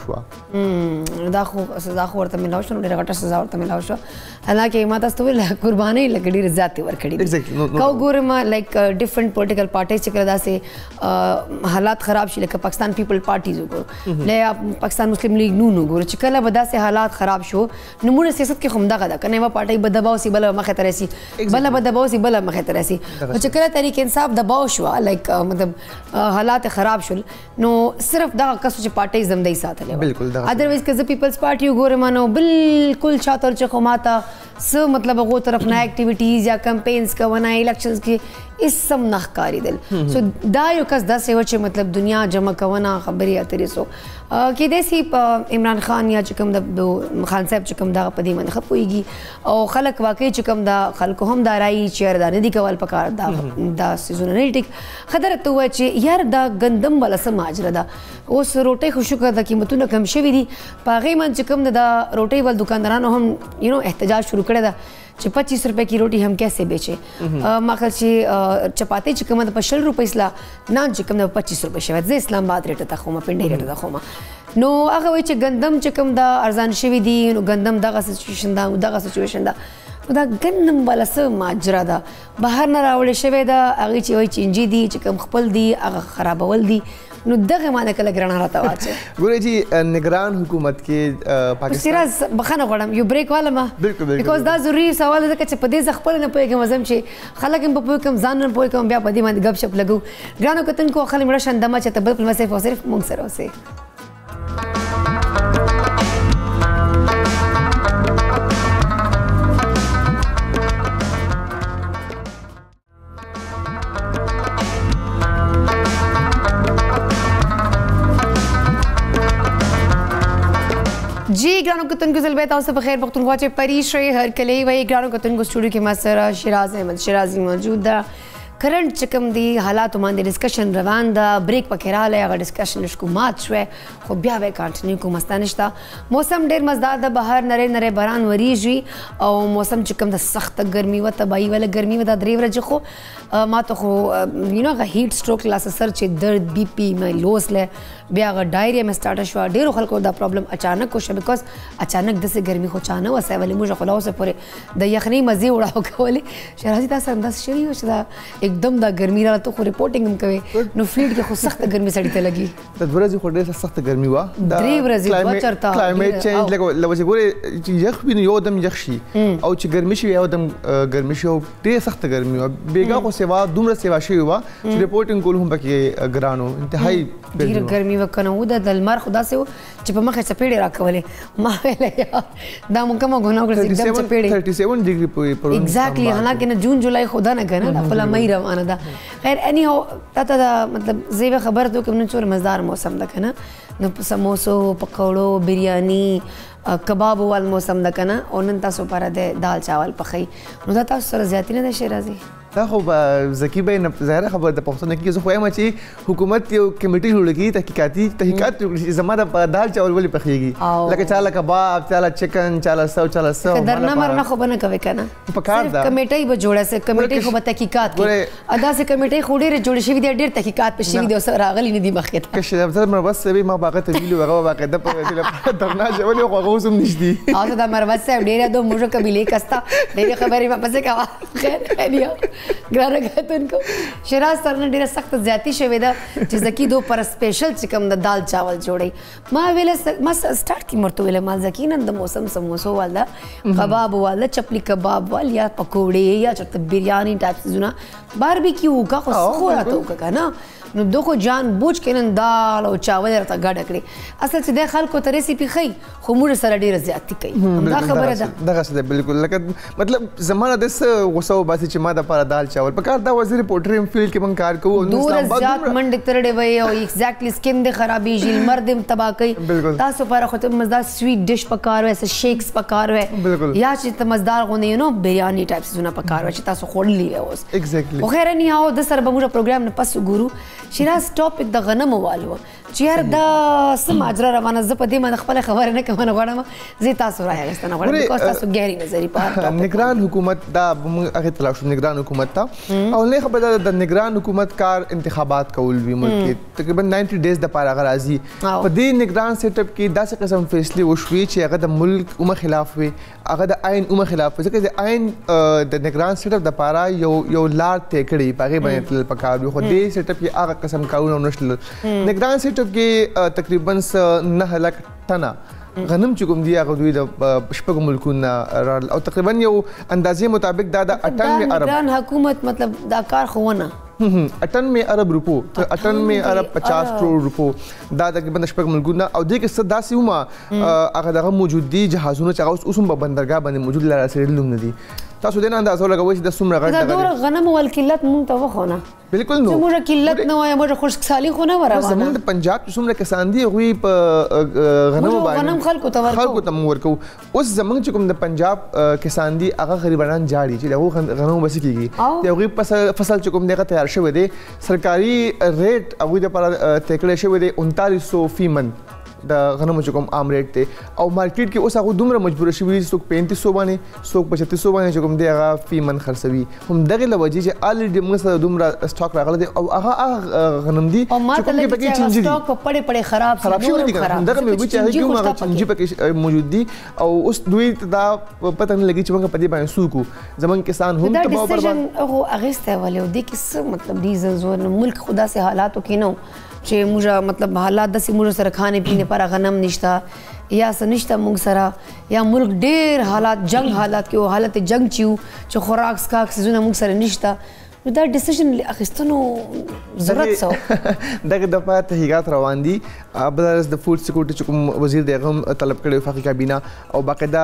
شو دا خو سزا خو ورته ملاو شو ډېر غټه سزا ورته ملاو شو حالانکه ما تاسو ته قرباني لګړي ذاتي ورکړي کو ګورم لایک ډیفرنٹ پولیټیکل پارټیز چې کړه داسې حالات خراب شي لکه پاکستان پیپل پارټیز وګورو له پاکستان مسلم لیگ نو نو ګورو چې کله ودا سه حالات خراب شو نمونه سیاست کې خمدا غدا کنه وا پارټي بدباو سی بل مخه ترسي بل بدباو سی بل مخه ترسي چې کله تحریک انصاف دباو شو لایک مطلب حالات خراب شل نو صرف دا کس چې پارټي زمدای ساتلې بالکل ادروایز که زه پیپلز پارټي وګورم نو بالکل چاته چې خو ماته س مطلب هغه طرف نه اکټیویټیز یا کمپینز کوونه الیکشنز کې اسم نه ښکاری دل سو دا یو کس داسې و چې مطلب دنیا جمع کوونه خبرې اترې سو کې داسې عمران خان یا چې کوم د خان صاحب چې کوم دا په دې باندې خپويږي او خلک واقعي چې کوم دا خلکو هم دا رای چې دا نه دي کول پکار دا دا سيزونه نه ټیک خبره ته و چې یار دا غندم ولا سم اجر دا اوس روټي خوشو کړه د قیمتونو کم شوي دي پاغه من چې کوم دا روټي ول دکاندارانو هم یو نو احتجاج شروع کړی دا چې پچیس روپے کی روٹی ہم کیسے بیچے ماخل چې چپاتی چې کومه په شل روپے اسلا نان چې کومه پچیس روپے شوی د اسلام آباد ریټ ته خو ما پنډي ریټ ته خو ما نو هغه وی چې ګندم چې کوم دا ارزان شوی دی نو ګندم دغه سچويشن دا دغه سچويشن دا دا ګندم بل څه ماجرا ده بهر نه راوړل شوی دا هغه چې وای چینجی دی چې کوم خپل دی هغه خرابول دی نو دغه معنی کله ګران راته واچي ګورې جی نگران حکومت کې پاکستان سیراز بخنه غواړم یو بریک والا ما بالکل بالکل بیکاز دا ضروري سوال ده چې په دې خپل نه پوهیږم زم چې خلک هم په پوه کوم ځان نه پوه کوم بیا په دې باندې غب شپ لګو ګرانو کتن کو خلک مړه شندما چې تبل په مسیف صرف مونږ سره اوسه जी ग्रानो कतन को जलबे ताऊ से बखैर पख्तूनख्वा चे परीश रे हर कले वही ग्रानो कतन को स्टूडियो के मसरा शिराज अहमद शिराजी मौजूद दा करंट चकम दी हालात باندې ډسکشن روان ده بریک پکې رااله هغه ډسکشن لشکو مات شوه خو بیا به کانټینیو کوم مستانشتا موسم ډیر مزدار ده بهر نری نری باران وریږي او موسم چکم د سخت ګرمي و تباہی ول ګرمي و د درې ورځې خو ما ته خو یو نو هیټ سټروک لاس سر چې درد بی پی مې لوس له بیا هغه ډایریا مې سټارټ شوه ډېرو خلکو دا پرابلم اچانک وشوه بیکاز اچانک داسې ګرمي خو چا نه وسه ولې موږ خو لا اوسه پورې د یخنۍ مزې وړاو کولې شهرازي تا سره همداسې شوي وه چې دا एकदम دا ګرمي راغله ته خو ریپورټینګ هم کوې نو فیلډ کې خو سخته ګرمي سړي ته لګي د دوه ورځې خو ډېره سخته ګرمي وه درې ورځې دوه چرته کلایمیټ چینج لکه چې ګورې چې یخ وي نو یو دم یخ شي او چې ګرمي شي یو دم ګرمي شي او ډېره سخته ګرمي وه بېګا خو سیوا دومره سیوا شوې وه چې ریپورټینګ کول هم پکې ګران و انتهایي ډېره ګرمي وه که نه و د لمر خو داسې و چې په مخ یې څپېړې راکولې ما ویله یار دا مو کومه ګناه وکړه چې एकदम څپېړې thirty seven ډګري پورې ایگزیکټلی حالانکې نه جون جولای خو دا نه که نه دا خپله مۍ روانه ده خیر اني هو تا ته دا مطلب زه یې خبره ته وکړم نن څومره مزدار موسم ده که نه نو په سموسو پکوړو بریاني کباب وال موسم ده که نه او نن تاسو لپاره د دال چاول پخوئ نو دا تاسو سره زیاتي نه ده شیرازي دا خو ذکي بھائی ظاهره خبره د پښتون کې زه خو وایم چې حکومت یو کمیټه جوړ کړي تحقیقاتي تحقیقات چې زما د دال چاول ولې پخېږي لکه چاله کباب چاله چکن چاله سو چاله سو درنه مرنه خو بنه کوي کنه پکار دا کمیټه به جوړه سه کمیټه خو به تحقیقات کوي ادا سه کمیټه خو ډېر جوړ شوی دی ډېر تحقیقات په شوی دی او راغلی نه دی مخکې که شې د مروت سوي ما باغ ته ویلو هغه باقاعده په دې درنا جوړ خو هغه اوسم نشدي او دا مروت صاحب ډېر دو موږ قبيله کستا ډېر خبرې ما پسې کا خیر اني ګرانه کو شیراز سره ډیره سخت زیاتی شوې ده چې زکی دو پر سپیشل چې کوم د دال چاول جوړي ما ویل ما سٹارټ کی مرته ویل ما زکی نن د موسم سموسو والا کباب والا چپلی کباب وال یا پکوړې یا چرته بریانی ټایپ زونه باربیکیو کا خو خو راته وکړه نو دغه جان بوج کینن دال او چاول راته ګډ کړي اصل چې د خلکو ته ریسیپي خي خو موږ سره ډیره زیاتی کوي دا خبره ده دغه څه بالکل لکه مطلب زمانه د غوسه باسي چې ما د لپاره دال چاول په کار دا وزیر پورټریم فیلډ کې من کار کوو نو اسلام آباد زیات منډ ترډې وي او ایگزیکټلی سکن د خرابي جیل مرد تبا کوي تاسو لپاره خو ته مزدار سویټ ډش پکار وي شیکس پکار وي یا چې ته مزدار غونې نو بریانی ټایپس زونه پکار وي چې تاسو خورلې اوس ایگزیکټلی خو خیر نه هاو د سره به موږ پروګرام نه پس ګورو شیراز ټاپک د غنمو والو چې یار دا سم اجر روانه ز په دې باندې خپل خبره نه کوم نه غواړم زه تاسو راغستنه غواړم بیکاز تاسو ګهري نظری په نگران حکومت دا هغه تلاش نگران حکومت تا او نه خبره د نگران حکومت کار انتخابات کول وی ملک کې تقریبا ninety ډیز د پاره غرازي په دې نگران سیټ اپ کې داسې قسم فیصله وشوي چې هغه د ملک اومه خلاف وي هغه د آئین اومه خلاف وي ځکه د آئین د نگران سیټ اپ د پاره یو یو لار ته کړی پاګه باندې تل پکار وي خو دې سیټ اپ کې هغه قسم کارونه نشل نگران سیټ اپ کې تقریبا نه لک ټنه غنم چې کوم دی هغه دوی د شپږ ملکونو او تقریبا یو اندازې مطابق دا د اټن ارب نگران حکومت مطلب دا کار خوونه اٹھانوے ارب روپو اٹھانوے ارب پچاس کروڑ روپو دا تقریبا شپږ ملکونه او دې کې څه داسې ومه هغه دغه موجود دي جهازونه چې هغه اوس هم په بندرګاه باندې موجود لاره رسېدلي هم نه دي تاسو دې نه اندازه لګوئ چې د څومره غټ دا دوره غنم ول قلت مونږ ته وخونه بالکل نو موږ قلت نه وای موږ خشکسالي خو نه ورغله زمونږ د پنجاب چې څومره کسان دي هغوی په غنمو باندې غنم خلکو ته ورکو خلکو ته موږ ورکو اوس زمونږ چې کوم د پنجاب کسان دي هغه غریبانان جاړي چې دغه غنمو بس کېږي د هغوی فصل چې کوم دغه تیار شوی دی سرکاري ریټ هغوی دپاره طے کړی شوی دی انتالیس سو فی من د غنمو چې کوم عام ریټ دی او مارکیټ کې اوس هغه دومره مجبوره شوي دي څوک پینتیس سو باندې څوک پچتیس سو باندې چې کوم دی هغه فی من خرڅوي هم دغې له وجې چې الریډي موږ سره دومره سټاک راغلی دی او هغه هغه غنم دي چې کوم کې پکې چینجي دي سټاک پړې پړې خراب خراب شوي دي دغه مې وایي چې هغه کوم هغه چینجي پکې موجود دي او اوس دوی دا پته نه لګي چې موږ په دې باندې څوک وو زمونږ کسان هم تباہ او برباد هغه اغسته ولې او دې کې څه مطلب ریزنز و ملک خدا سے حالاتو کې نو چې موږ مطلب حالات داسې موږ سره خانې پینے پر غنم نشته یا څه نشته موږ سره یا ملک ډېر حالات جنگ حالات کې حالت جنگ چې چې خوراک سکاک څیزونه موږ سره نشته نو دا ډیسیژن اخیستنو ضرورت څه دغه دپاره تحقیقات روان دي بلرس د فوډ سکیورټي چې کوم وزیر دی هغه هم طلب کړی وفاقي کابینه او باقاعده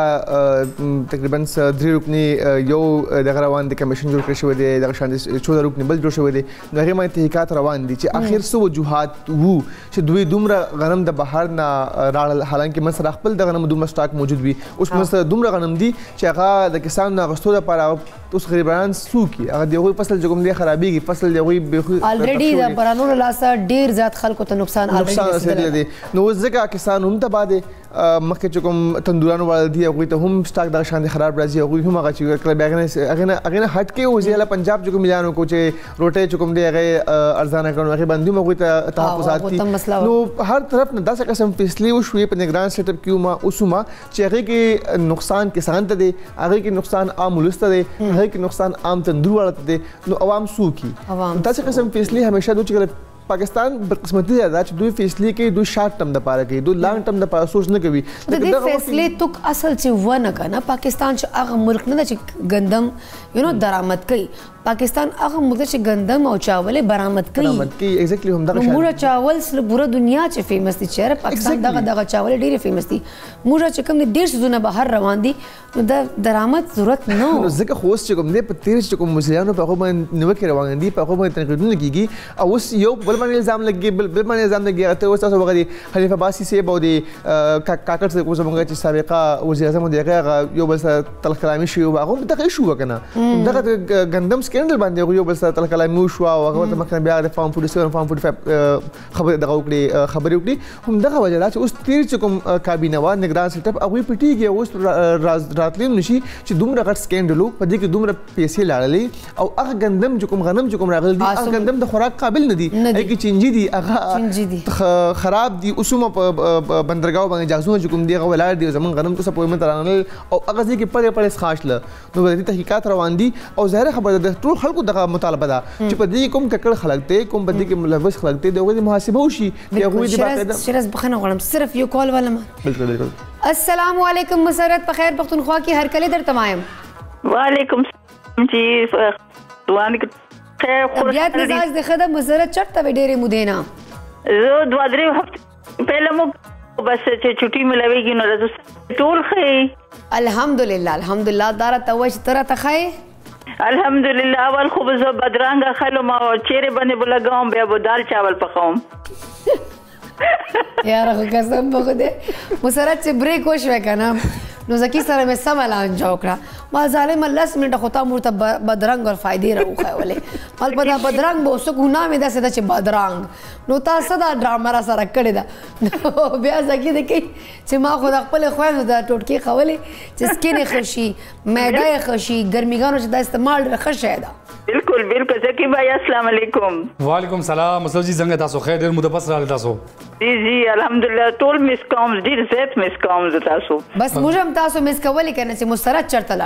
تقریبا درې رکني یو دغه روان دی کمیشن جوړ کړی شوی دی دغه شان چوده رکني بل جوړ شوی دی نو هغې باندې تحقیقات روان دي چې آخر څه وجوهات وو چې دوی دومره غنم د بهر نه راړل حالانکې من سره خپل د غنمو دومره سټاک موجود وي اوس من سره دومره غنم دي چې هغه د کسانو نه اخیستو لپاره اوس غریبان څوک هغه د هغوی فصل چې کوم دی خرابېږي فصل دی هغوی بېخي الریډي د بارانونو لاسه ډېر زیات خلکو ته نقصان نقصان رسېدلی دی نو اوس ځکه کسان هم تباه دی مخکې چې کوم تندورانو والا دي هغوی ته هم سټاک دغه شان خراب راځي هغوی هم هغه چې کله بیا هغې نه هغې نه هټ کې اوس یې پنجاب چې کوم اعلان وکړو چې روټۍ چې کوم دی هغې ارزانه کړو هغې باندې هم هغوی ته تحفظات دي نو هر طرف نه داسې قسم فیصلې وشوې په نګران سیټ اپ کې وما اوس وما چې هغې کې نقصان کسان ته دی هغې کې نقصان عام ولس ته دی هغې کې نقصان عام تندور والا ته دی نو عوام څه وکړي داسې قسم فیصلې همیشه دوی چې پاکستان بدقسمتي ده چې دوی فیصلې کوي دوی شارټ ټرم دپاره کوي دوی لانګ ټرم دپاره سوچ نه کوي د دې فیصلې توک اصل چې ونه که نه پاکستان چې هغه ملک نه ده چې ګندم یو نو درآمد کوي پاکستان هغه ملک چې ګندم او چاول برآمد کوي برآمد کوي ایگزیکټلی همدغه شان موږ چاول سره پوره دنیا چې فیمس دي چې پاکستان دغه دغه چاول ډېر فیمس دي موږ چې کوم دي ډېر څه بهر روان دي نو د درآمد ضرورت نه نو ځکه خو اوس چې کوم دی په تیر چې کوم مزلیانو په هغه باندې نیوکې روان دي په هغه باندې تنقیدونه کیږي او اوس یو بل باندې الزام لګي بل بل باندې الزام لګي ته اوس تاسو وګورئ خلیفه عباسي صاحب او د کاکړ صاحب اوس موږ چې سابقه وزیر اعظم دی هغه یو بل سره تلخ کلامي شوی و هغه دغه شو وکنه دغه ګندم سکینډل باندې یو بل سره تلخ کلامي شو او هغه ته مخکې بیا د فارم فورټي سیون فارم فورټي فایو خبر دغه وکړي خبرې وکړي هم دغه وجه چې اوس تیر چې کوم کابینه و نگران سیټ اپ هغوی پټېږي اوس راتللی نشي چې دومره غټ سکینډل و په دې کې دومره پیسې لاړلې او هغه ګندم چې کوم غنم چې کوم راغلی دي هغه ګندم د خوراک قابل نه دي هغې کې چینجي دي هغه خراب دي اوس هم په بندرګاو باندې جهازونه چې کوم دي هغه ولاړ دي زموږ غنم ته پوهې منته رانړل او هغه ځای کې پړې پړې څښاشله نو د دې تحقیقات روان دي او ظاهره خبره ده ټول خلکو دغه مطالبه ده چې په دې کوم ککړ خلک دی کوم په دې کې ملوث خلک دی د هغوی د محاسبه وشي د هغوی د باقاعده شرز بخښنه غواړم صرف یو کال والا بالکل بالکل السلام علیکم مسرت په خیر پښتونخوا کې هر کله درته وایم وعلیکم السلام جی وعلیکم خیر طبیعت مزاج د ښه ده مسرت چېرته وې ډېرې مودې نه زه دوه درې هفتې پهله مو بس چې چټي ملويږي نو راځو ټول ښه الحمدلله الحمدلله دا راته وایي چې ته راته ښه الحمدلله اول خو به زه بدرنګه خلم او چیرې باندې به لګوم بیا به دال چاول پخوم یاره خو قسم په خدای مسرت چې بریک وشوی که نه نو زکي سره مې سمه لانجه وکړه ما ظالمه لس منټه خو تا موږ ته بدرنګ ور فایدې راوښیولې مال په دا بدرنګ به اوس ګناه مې داسې ده چې بدرنګ نو تا څه دا ډرامه را سره کړې ده بیا زکي د کوي چې ما خو د خپلې خویندو دا ټوټکې خولې چې سکین یې ښه شي معده یې ښه شي ګرمیګانو چې دا استعمال ډېره ښه شی ده بالکل بالکل زکي بھائی السلام علیکم وعلیکم سلام مسعود جی څنګه تاسو خیر ډېر موده پس راغلی تاسو جی جی الحمدلله ټول مس کوم ډېر زیات مس کوم زه تاسو بس موږ هم تاسو مس کولی که نه چې مسرت چېرته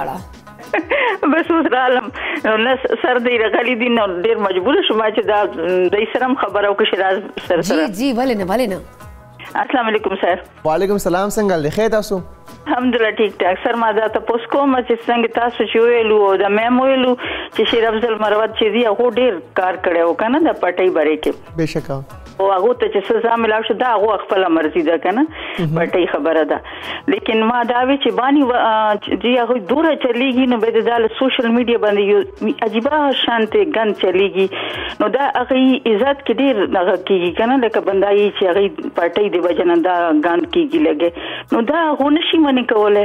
لاړه بس اوس رالم نو سر دی رغلی دي نو ډېر مجبوره شوم چې دا دی سره هم خبره وکړو چې راز سر سره جی جی ولې نه ولې نه السلام علیکم سر وعلیکم السلام څنګه حال دی ښه تاسو الحمدلله ټیک ټاک سر ما دا تاسو کوم چې څنګه تاسو چې ویلو دا مې ویلو چې شیر افضل مروت چې دی هغه ډیر کار کړو کنه د پټي بری کې بشکا او هغه ته چې سزا ملاو شو دا هغه خپل مرزي ده کنه پټي خبره ده لیکن ما دا وی چې بانی جی هغه دوره چلیږي نو به د سوشل میډیا باندې عجیبه شانته ګن چلیږي نو دا هغه عزت کې ډیر هغه کیږي کنه لکه بندای چې هغه پټي دی وجنه دا ګن کیږي لګي نو دا هغه نشي منی کوله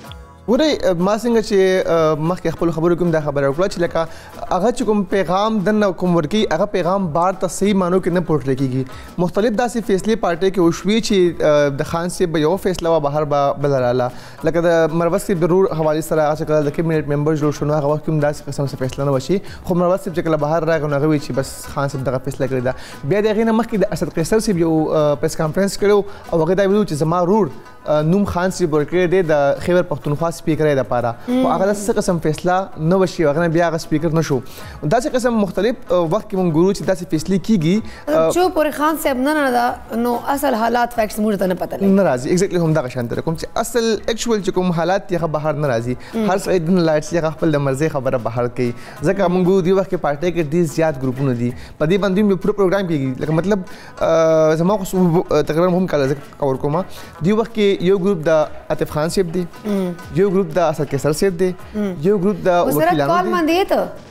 ورې ما څنګه چې مخکې خپل خبرو کوم دا خبره وکړه چې لکه هغه چې کوم پیغام دنه کوم ورکی هغه پیغام بار ته صحیح مانو کې نه پورټ کېږي مختلف داسې فیصلې پارټي کې وشوي چې د خان صاحب به یو فیصله و بهر به بلراله لکه د مروت صاحب ضرور حواله سره هغه کله د کیبنټ ممبر جوړ شونه هغه وخت کوم داسې قسم څه فیصله نه وشي خو مروت صاحب چې کله بهر راغی نو هغه وی چې بس خان صاحب دغه فیصله کړی دا بیا دغه نه مخکې د اسد قیصر صاحب یو پریس کانفرنس کړو او هغه دا ویلو چې زما رور نوم خان صاحب ورکړی دی د خیبر پښتونخوا سپیکر یې دپاره خو هغه داسې قسم فیصله نه وشي هغه نه بیا هغه سپیکر نه شو داسې قسم مختلف وخت کې مونږ ګورو چې داسې فیصلې کیږي چې پورې خان صاحب نه نه ده نو اصل حالات فیکټس موږ ته نه پته لګي نه راځي ایگزیکټلی همدغه شان دی کوم چې اصل اکچوال چې کوم حالات دی هغه بهر نه راځي هر څه د لایټ چې هغه خپل د مرزي خبره بهر کوي ځکه مونږ ګورو دی وخت کې پارټي کې ډېر زیات ګروپونه دي په دې باندې یو پوره پروګرام کیږي لکه مطلب زما خو تقریبا هم کله کور کوم دی وخت کې یو ګروپ د عاطف خان صاحب دی یو ګروپ د اسد قیصر صاحب دی یو ګروپ د وکیلانو دی کال باندې ته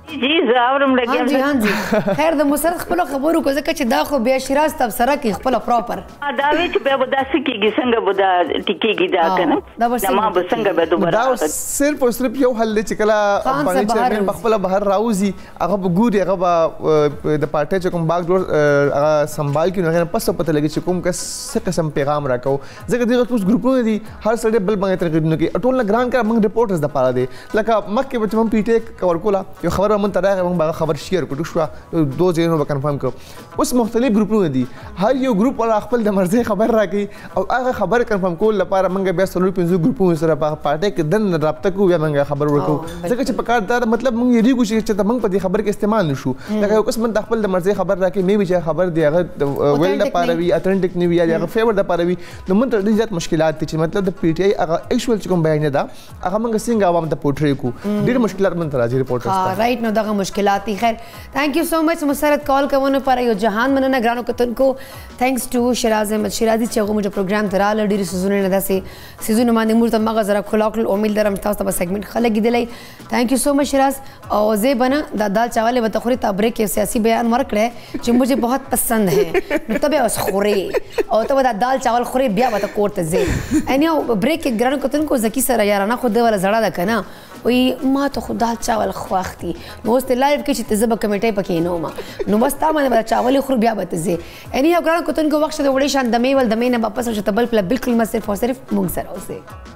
جی زه اورم ها جی ها جی خیر د مسرت خپل خبرو کو ځکه چې دا خو بیا شیراز تبصره کې خپل پراپر دا وی چې به داسې کېږي څنګه به دا ټیکېږي دا کنه دا به ما به څنګه به دوباره دا صرف او صرف یو حل چې کله باندې چې خپل بهر راوځي هغه به ګوري هغه به د پارټي چې کوم باغ ډور هغه سنبال کې نه پس پته لګي چې کوم کس څه قسم پیغام راکو ځکه دغه اوس ګروپونه دي هر سړی بل باندې ترګنو کې ټول نه ګران کار موږ ریپورټرز د پاره دي لکه مکه به چې پی ټی کور کولا یو خبر من تراغه موږ باغ خبر شیر کړو شو دو ځینو به کنفرم کړو اوس مختلف ګروپونه دي هر یو ګروپ ولا خپل د مرزي خبر راکړي او هغه خبر کنفرم کول لپاره موږ بیا سلور پنځه ګروپونو سره په پارټي کې دن رابطه کوو بیا موږ خبر ورکړو ځکه چې په کار دا مطلب موږ یې ریګو چې موږ په دې خبر کې استعمال نشو لکه یو قسم د خپل د مرزي خبر راکړي مې به خبر دی هغه ویل د پاره وی اتنټیک نیو یا هغه فیور د پاره وی نو موږ ته ډېر مشکلات دي چې مطلب د پی ټی آی هغه ایکچوال چې کوم بیان ده هغه موږ څنګه عوام ته پورټری کو ډېر مشکلات من راځي ریپورټرز ها رائٹ نو دغه مشکلات دي خیر thank you so much مسرت call کوونه پر یو جهان مننه ګرانو کتونکو thanks ټو شیراز احمد شیرازي چې هغه موږ پروګرام تراله ډیره سيزونه نه داسې سيزونه باندې موږ ته مغه زره خلاق امید درم تاسو ته سیگمنٹ خلک دی thank you so much شیراز او زه بنا د دال چاول به تخوري تبره کې سیاسي بیان ورکړه چې مجھے بہت پسند ہے نو تبه اوس خوري او ته د دال چاول خوري بیا به کوړه زه انیو بریک کې ګرانو کتونکو زکی سره یارانه خو دی ولا زړه ده کنه وی ما ته خدا چاول خواختي نو اوس ته لایو کې چې ته زب کمیټې پکې نو ما نو بس تا باندې چاول خور بیا به زه اني یو ګرانو کتونکو وخت د وړي شان د میول د مینه واپس شته بل بالکل ما صرف او صرف مونږ سره اوسه